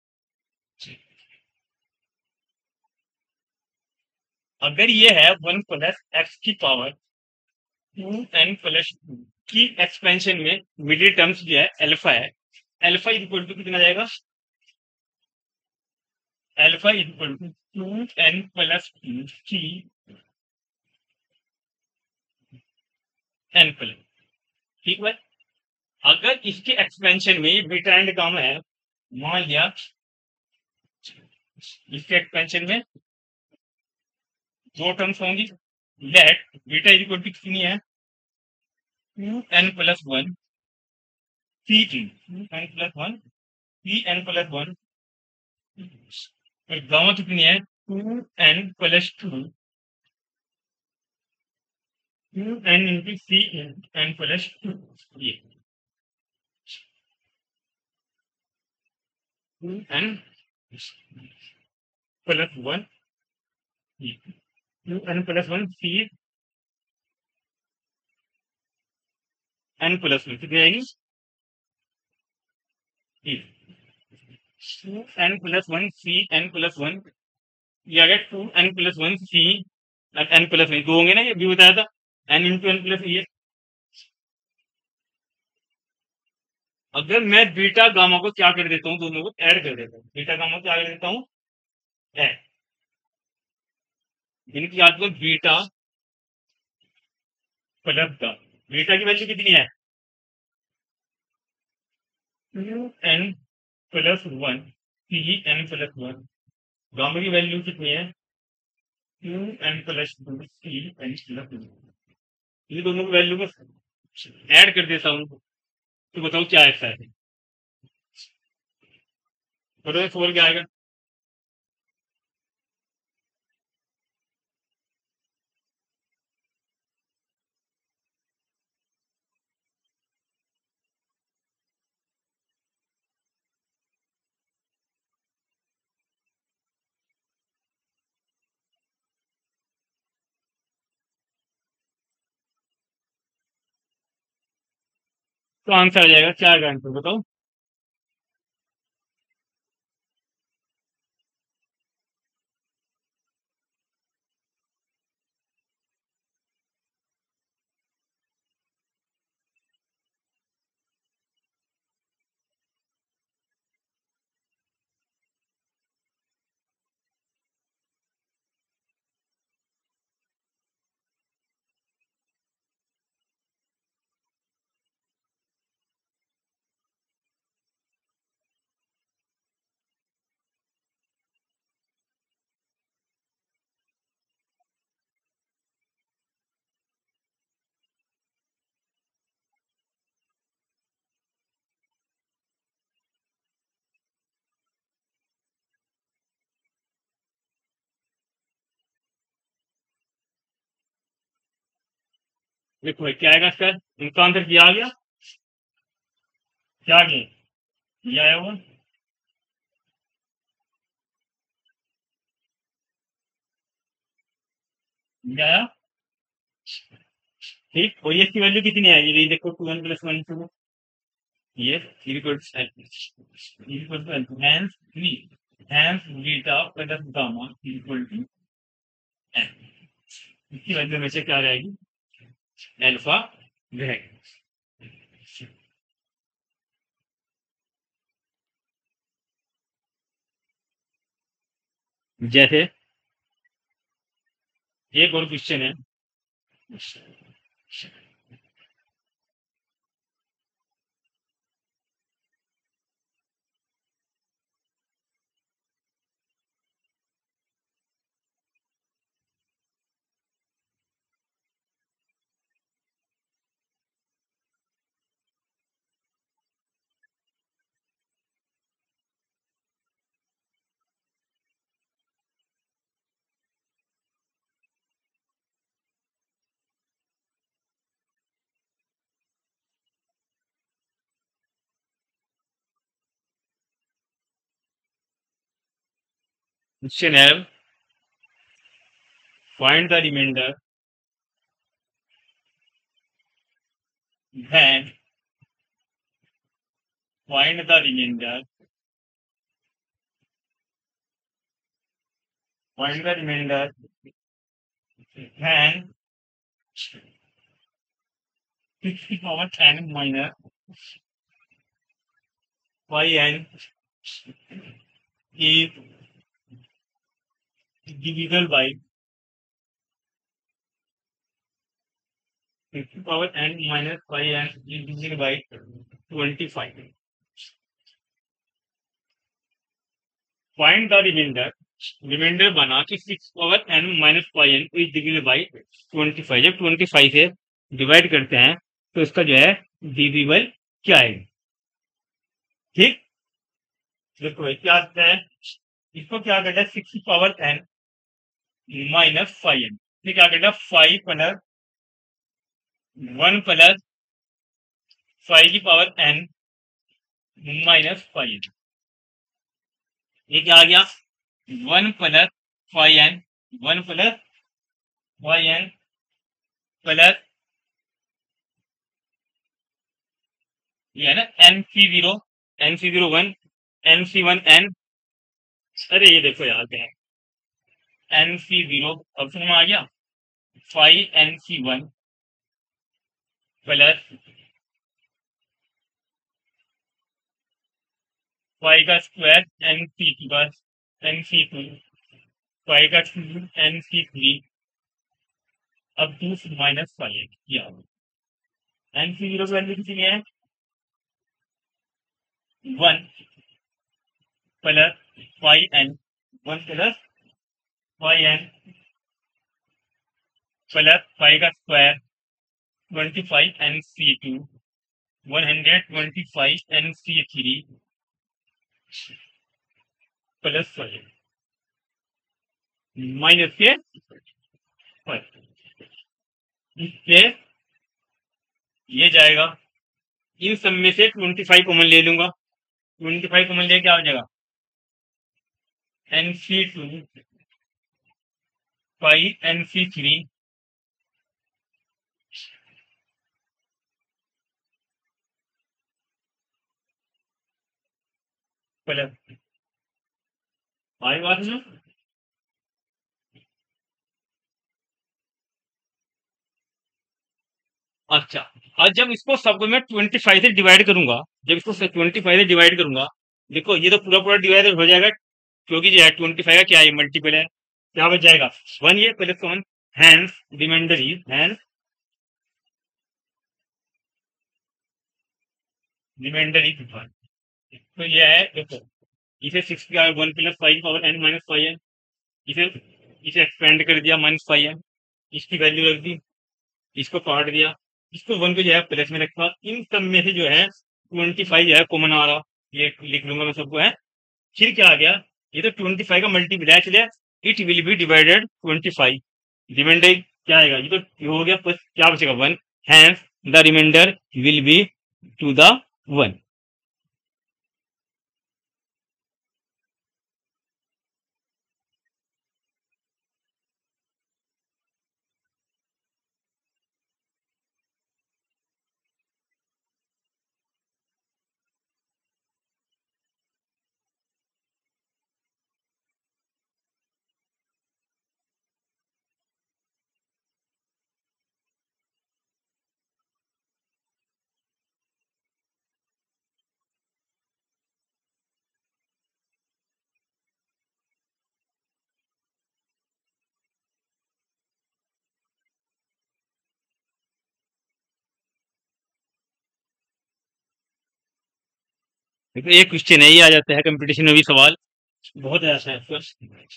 अगर ये है वन प्लस एक्स की power two n plus two की एक्सपेंशन में मिडिल टर्म्स जो है अल्फा है, अल्फा इज इक्वल टू कितना जाएगा? Alpha is equal to two n plus two की एन प्लस। ठीक है, अगर इसके एक्सपेंशन में बीटा एंड गामा है, मान लिया इसके एक्सपेंशन में दो टर्म्स होंगी, let beta is equal to कितनी है? Two n plus one c t, two n plus one c n plus one, और गामा कितनी है? Two n plus two, two n into c n plus two, ये two n plus one, two n plus one c n plus one कितनी आएगी? Two n plus one c n plus one, ये आ गया two n plus one c n plus one, दो होंगे ना, ये भी बताया था, एन इंटू एन प्लस ये। अगर मैं बीटा गामा को क्या कर देता हूँ, दोनों को ऐड कर देता हूँ, बीटा गामा को क्या कर देता हूँ? ऐड। इनकी याद को बीटा प्लस का, बीटा की वैल्यू कितनी है? Two n plus one c n plus one. Gamma की वैल्यू कितनी है? Two n plus two c n plus one. ये दोनों की वैल्यू को ऐड कर देता हूँ, तो बताओ क्या ऐसा है? करो सोल्व क्या आएगा? तो आंसर आ जाएगा, क्या आएगा आंसर बताओ? देखो भाई क्या आएगा इसका, इनका आंसर क्या आ गया, क्या आ गया, ये आया हुआ, ये आया। ठीक, और ये इसकी वैल्यू कितनी आएगी, ये देखो two one plus one two, ये equal to equal to hence we hence beta plus gamma equal to n, इसकी वैल्यू में से क्या रहेगी, अल्फा रहेगी। जैसे एक और क्वेश्चन है, क्वेश्चन है find the remainder then find the remainder find the remainder then six to the power ten minus pi n is divisible by six to the power n minus pi n is divisible by twenty-five. Find the remainder remainder बना कि six power N minus pi n is divisible by twenty five, जब twenty five से divide करते हैं तो इसका जो है डिविजिबल क्या है। ठीक, देखो भाई क्या आता है, इसको क्या करता है six power N minus five n, ये क्या करता है five plus one plus five की power N minus five n, ये क्या आ गया one plus five n one plus five n plus ये है ना एन सी जीरो एन सी जीरो वन एन सी वन एन, अरे ये देखो यार क्या है एन सी जीरो ऑप्शन में आ गया फाइव एन सी वन प्लस फाइव का स्क्वायर एन सी टू का एन सी टू फाइव का टू एन सी थ्री अब टू माइनस फाइव किया एन सी जीरो की वैल्यू कितनी है one plus five n one plus five n plus five का square twenty five n सी two one hundred twenty five n c three plus five minus के five, इससे ये जाएगा इन सब में से ट्वेंटी फाइव कॉमन ले लूंगा, ट्वेंटी फाइव कॉमन ले क्या हो जाएगा एन सी two five n c three plus five बात में। अच्छा, और जब इसको सबको मैं ट्वेंटी फाइव से डिवाइड करूंगा, जब इसको ट्वेंटी फाइव से डिवाइड करूंगा, देखो ये तो पूरा पूरा डिवाइड हो जाएगा क्योंकि जो है ट्वेंटी फाइव का क्या है मल्टीपल है, क्या बच जाएगा वन, ये plus one, hence remainder is hence remainder is one. तो ये है देखो इसे सिक्स का one plus five power N minus five n, इसे इसे एक्सपेंड कर दिया माइनस फाइव एन, इसकी वैल्यू रख दी, इसको काट दिया, इसको वन को जो है प्लस में रखा, इन सब में से जो है ट्वेंटी फाइव जो है कॉमन आ रहा, ये लिख लूंगा मैं सबको है। फिर क्या आ गया, ये तो ट्वेंटी फाइव का मल्टीपल है, चलिए it will be divided twenty five, remainder क्या आएगा, ये तो हो गया, प्लस क्या बचेगा one, hence the remainder will be to the one. देखो एक क्वेश्चन है, ये आ जाता है कंपटीशन में भी सवाल बहुत ऐसा है first।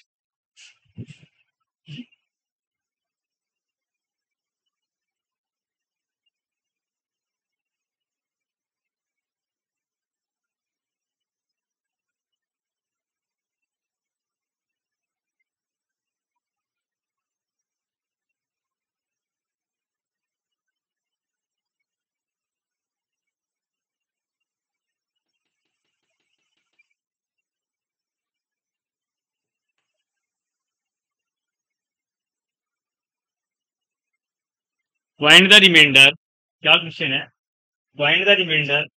फाइंड द रिमाइंडर, क्या क्वेश्चन है? Find the remainder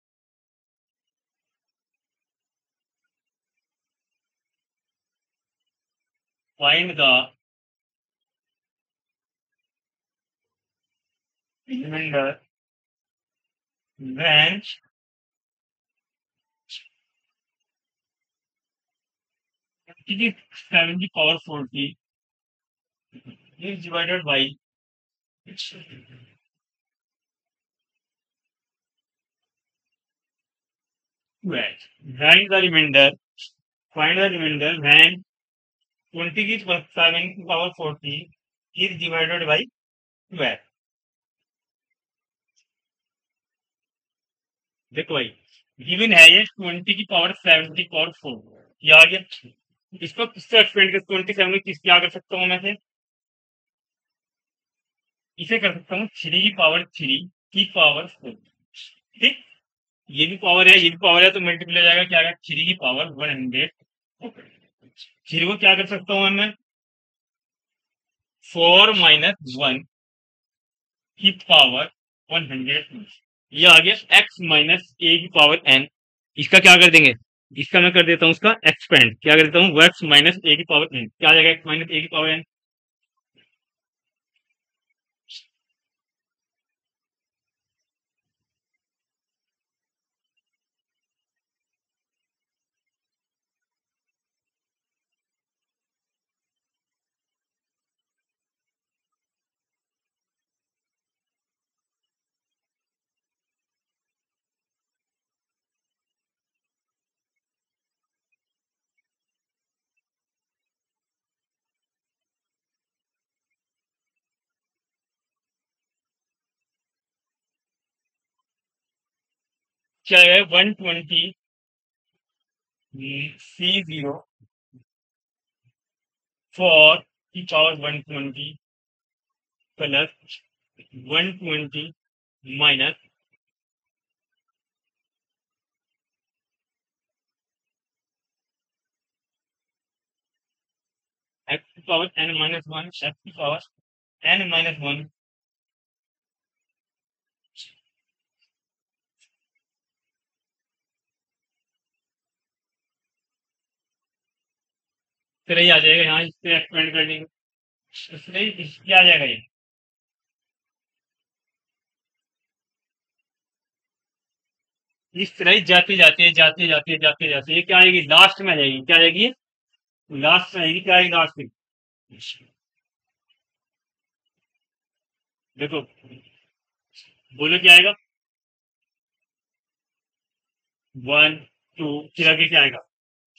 find the remainder when seventy power forty is divided by twelve. Find the remainder. Find the remainder when twenty is seven power forty is divided by twelve. देखो भाई, given है ये twenty की power seventy power four, ये आ गया। इसको किससे एक्सपेंड कर, ट्वेंटी सेवन में किस क्या कर सकता हूँ मैं से? इसे कर सकता हूँ थ्री की पावर थ्री की पावर फोर। ठीक, ये भी पावर है, ये भी पावर है, तो मल्टीप्लाई हो जाएगा, क्या आएगा? थ्री की पावर वन हंड्रेड। थ्री को क्या कर सकता हूँ मैं? फोर माइनस वन की पावर वन हंड्रेड। ये आ गया एक्स माइनस ए की पावर एन। इसका क्या कर देंगे? इसका मैं कर देता हूँ उसका एक्सपेंड, क्या कर देता हूँ? एक्स माइनस ए की पावर एन। क्या आ जाएगा? एक्स माइनस ए की पावर एन। क्या है? One twenty c zero four की power one twenty plus one twenty minus x की power N minus one, x की पावर एन माइनस वन। फिर ये आ जाएगा, यहाँ इससे एक्सपेंड कर देंगे, इसलिए इस- क्या आ जाएगा ये? इस तरह ही जाते जाते जाते जाते जाते जाते ये क्या आएगी? लास्ट में आ जाएगी। क्या आएगी ये? लास्ट में आएगी। क्या आएगी लास्ट में? देखो, बोलो क्या आएगा? वन टू, फिर आगे क्या आएगा?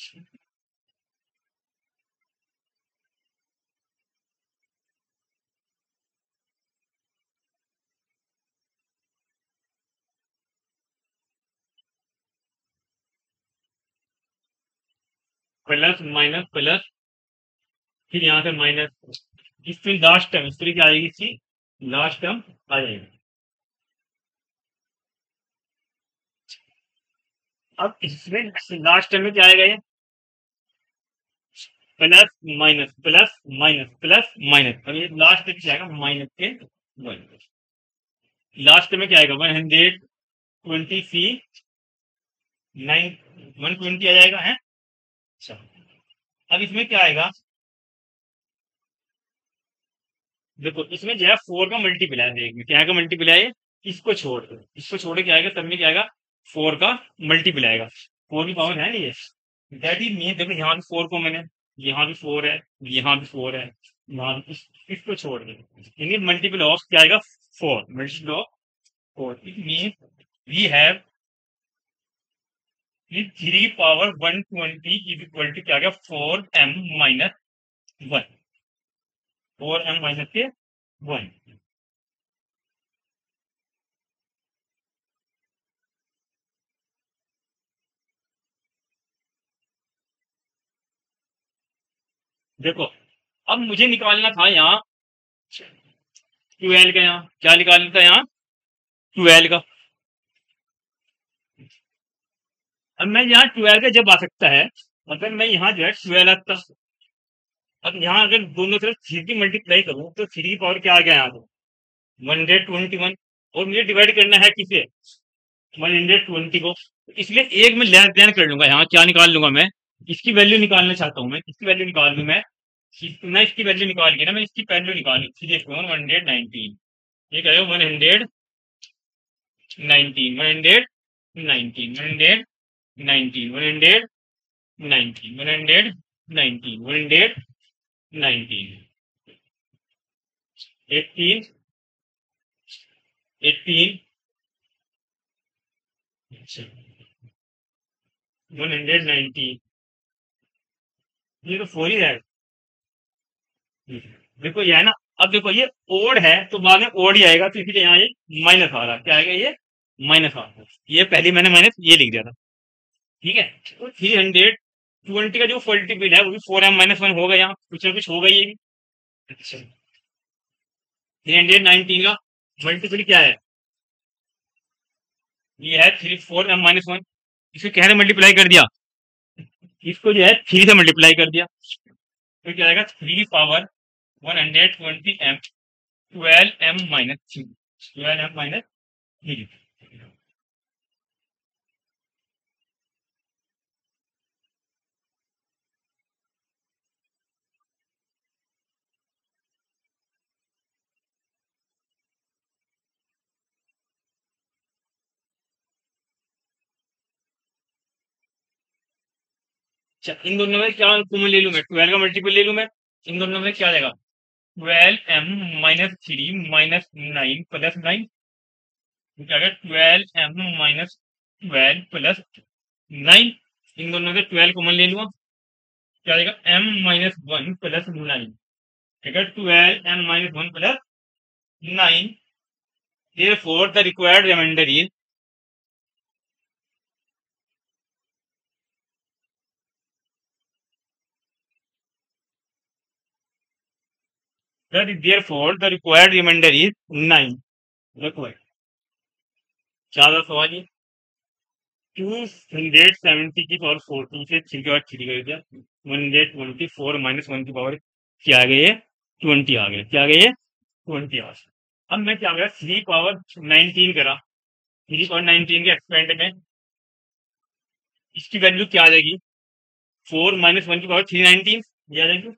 प्लस माइनस प्लस, फिर यहाँ से माइनस, इस फिर लास्ट टर्म, इस तरह क्या आएगी? इसकी लास्ट टर्म आ जाएगी। अब इसमें लास्ट टर्म में क्या आएगा? ये plus minus plus minus plus minus. अब ये लास्ट में क्या आएगा? माइनस के वन। लास्ट में क्या आएगा? One hundred twenty c nine one twenty आ जाएगा है। अच्छा, अब इसमें क्या आएगा? देखो इसमें जो है फोर का मल्टीप्लाई है, एक में क्या आएगा? मल्टीप्लाई है। इसको छोड़ दो, इसको छोड़ के क्या आएगा? सब में क्या आएगा? फोर का मल्टीप्लाई आएगा। फोर की पावर है नहीं ये, दैट इज मीन देखो यहाँ भी फोर को मैंने, यहाँ भी फोर है, यहाँ भी फोर है, यहाँ भी इस, इसको छोड़ दे, यानी मल्टीपल ऑफ क्या आएगा? Four, multiple of four. It mean we have three power one twenty is equal to क्या आ गया? Four m minus one, four m minus के वन। देखो अब मुझे निकालना था यहाँ ट्वेल्व का, यहाँ क्या निकालना था? यहाँ ट्वेल्व का। अब मैं यहाँ ट्वेल्व का जब आ सकता है, मतलब मैं यहाँ जो है ट्वेल्व आता। अब यहाँ अगर दोनों तरफ थ्री की मल्टीप्लाई करूँ तो थ्री की पावर क्या आ गया? यहाँ तो वन हंड्रेड ट्वेंटी वन, और मुझे डिवाइड करना है किसे? वन हंड्रेड ट्वेंटी को। इसलिए एक में लेस देन कर लूंगा, यहाँ क्या निकाल लूंगा मैं? इसकी वैल्यू निकालना चाहता हूँ मैं, इसकी वैल्यू निकाल लूँ मैं। इस- मैं इसकी वैल्यू निकाल के ना, मैं इसकी वैल्यू निकाल वन हंड्रेड नाइनटीन, ये कहेगा one hundred nineteen, one hundred nineteen, one hundred nineteen, one hundred nineteen, one hundred nineteen, one hundred nineteen, eighteen, eighteen, one hundred nineteen, ये तो फोर ही है। देखो ये है ना, अब देखो ये ओड है तो बाद में ओड ही आएगा, तो इसलिए यहाँ ये माइनस आ रहा है। क्या आएगा? ये माइनस आ रहा है। ये पहले मैंने माइनस ये लिख दिया था, ठीक है। तो थ्री हंड्रेड ट्वेंटी का जो मल्टीपल है वो भी फोर एम माइनस वन होगा, यहाँ कुछ ना कुछ होगा ये भी। अच्छा, थ्री हंड्रेड नाइनटीन का मल्टीपल क्या है? ये है three four m minus one. इसको क्या है? मल्टीप्लाई कर दिया, इसको जो है थ्री से मल्टीप्लाई कर दिया, तो क्या आएगा? Three power one hundred twenty m, twelve m minus three, twelve m minus three. अच्छा, इन दोनों में क्या कॉमन ले लूं मैं? ट्वेल्व का मल्टीपल ले लूं मैं, इन दोनों में क्या आ जाएगा? Twelve m minus three minus nine plus nine, क्या आ गया? Twelve m minus twelve plus nine. इन दोनों में ट्वेल्व कॉमन ले लूंगा, क्या आ जाएगा? M minus one plus nine, ठीक है। Twelve m minus one plus nine, therefore the required remainder is, that is therefore the required remainder is nine. required ज्यादा सवाल ये टू हंड्रेड सेवेंटी की पावर फोर्टी से थ्री के बाद three कर दिया, one hundred twenty four minus one की पावर क्या आ गई है? ट्वेंटी आ गया। क्या आ गई है? ट्वेंटी आ गया। अब मैं क्या गया? थ्री पावर नाइनटीन करा, थ्री पावर नाइनटीन के एक्सपेंड में इसकी वैल्यू क्या आ जाएगी? फोर माइनस वन की पावर थ्री नाइनटीन, ये आ जाएगी।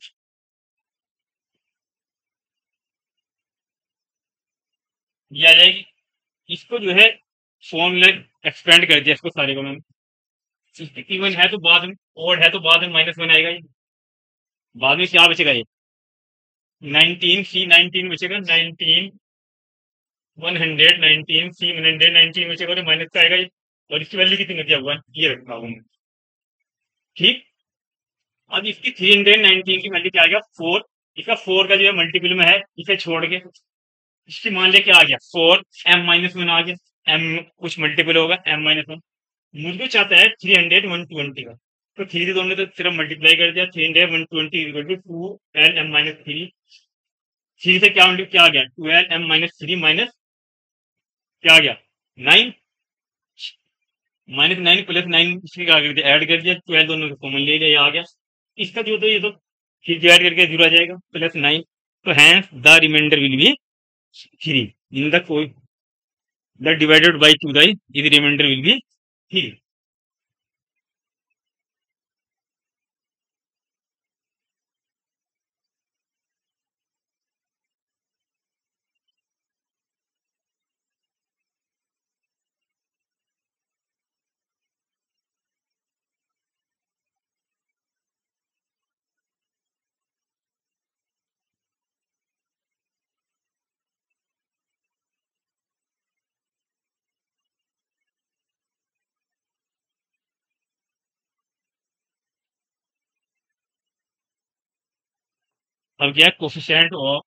ये आ जाएगी। इसको जो है फॉर्मूला एक्सपेंड कर दिया इसको सारे को मैंने। इवन है तो बाद में, ओड है तो बाद में माइनस वन आएगा, ये बाद में क्या बचेगा? ये नाइनटीन सी नाइनटीन बचेगा, nineteen one hundred nineteen c one hundred nineteen बचेगा, और माइनस का आएगा ये, और इसकी वैल्यू कितनी होती है? वन, ये रखा हूँ मैं, ठीक। अब इसकी थ्री हंड्रेड नाइनटीन की वैल्यू क्या आ गया? फोर। इसका फोर का जो है मल्टीपल में है, इसे छोड़ के इसकी मान लिया क्या आ गया? फोर एम माइनस वन आ गया। एम कुछ मल्टीपल होगा, एम माइनस वन। मुझे चाहता है थ्री हंड्रेड वन ट्वेंटी का, तो थ्री से दोनों तो सिर्फ मल्टीप्लाई कर दिया, three hundred one twenty equal to two l m minus three. Three से क्या क्या आ गया? Twelve m minus three minus क्या आ गया? Nine. Minus nine plus nine इसके क्या कर दिया, ऐड कर दिया, ट्वेल्व दोनों को कॉमन ले लिया, ये आ गया। इसका जो तो ये तो फिर जो ऐड करके जीरो आ जाएगा प्लस नाइन। तो hence the remainder will be three in the कोई the divided by two the is remainder will be three. अब क्या coefficient of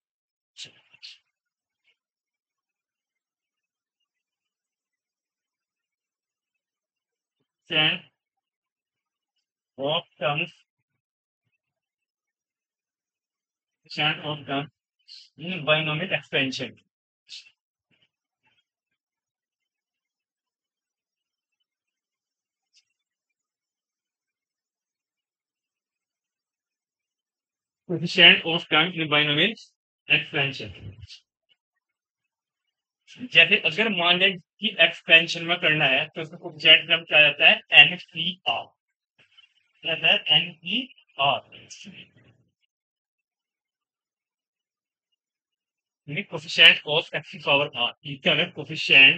of terms coefficient of terms in binomial expansion. Coefficient of terms in binomial expansion. जैसे अगर मान लें कि expansion में करना है तो उसका कोफिशिएंट टर्म क्या जाता है, एन सी आर, क्या जाता है, एन सी आर, यानी कोफिशिएंट ऑफ एक्स की पावर आर। ये क्या है, कोफिशिएंट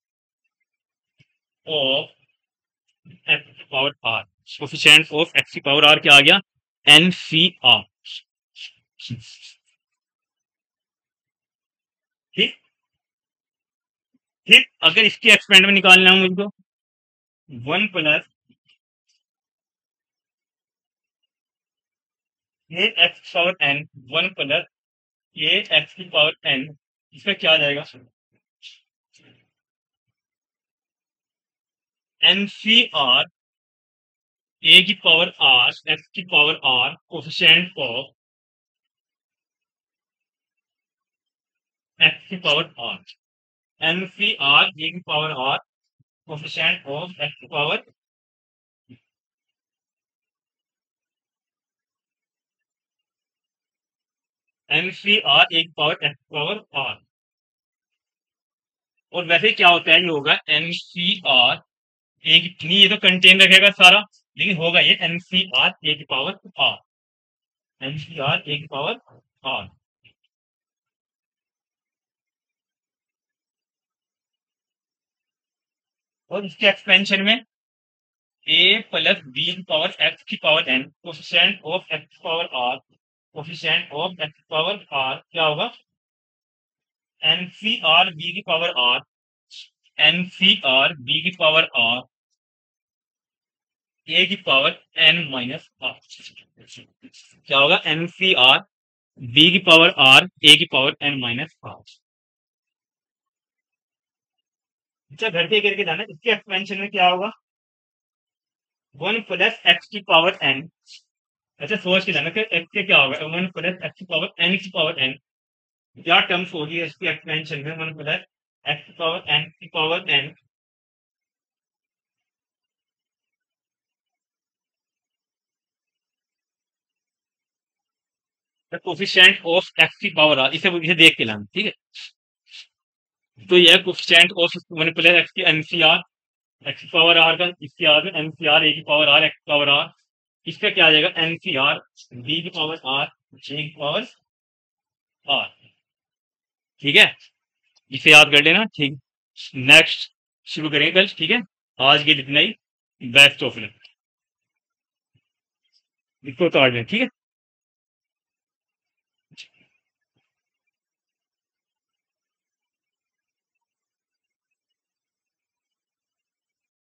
ऑफ एक्स की power r, coefficient of x की पावर आर क्या आ गया, एन सी आर। ठीक, ठीक। अगर इसके एक्सपेंड में निकालना है मुझको, one plus a x power n, one plus a x की पावर एन, इसका क्या आ जाएगा, एन सी आर ए की पावर आर एक्स की power r coefficient of x की power r, N C r ए की power r coefficient of x की पावर एन सी आर ए की पावर एक्स की पावर आर। और वैसे क्या होता है, ये होगा एन सी आर ए की, नहीं ये तो कंटेन रखेगा सारा, लेकिन होगा ये एन सी आर ए की power r, N C r ए की पावर आर। और इसके एक्सपेंशन में ए प्लस बी की पावर एक्स की power n coefficient of x power r, coefficient of x power r क्या होगा, एन सी आर बी की power r, N C r b की पावर आर ए की पावर एन माइनस आर। क्या होगा, n सी r b की power R A की power N minus are. अच्छा, घर पे करके जाना, इसके एक्सपेंशन में क्या होगा, वन प्लस एक्स की पावर एन। अच्छा, सोच के जाना कि एक्स के क्या होगा, वन प्लस एक्स की पावर एन की पावर एन, क्या टर्म्स होगी इसकी एक्सपेंशन में, वन प्लस एक्स की पावर एन की power n, the coefficient of x की पावर आर, इसे इसे देख के लाना, ठीक है। तो यह coefficient of one plus x की एनसीआर, एक्स की पावर आर का इसकी आर में एनसीआर ए की पावर आर एक्स की पावर आर, इसका क्या आ जाएगा, एनसीआर बी की पावर आर जे की पावर आर। ठीक है, इसे याद कर लेना, ठीक। नेक्स्ट शुरू करेंगे कल, ठीक है। आज के लिए इतना ही, बेस्ट ऑफ लक, इसको तो आज में, ठीक है।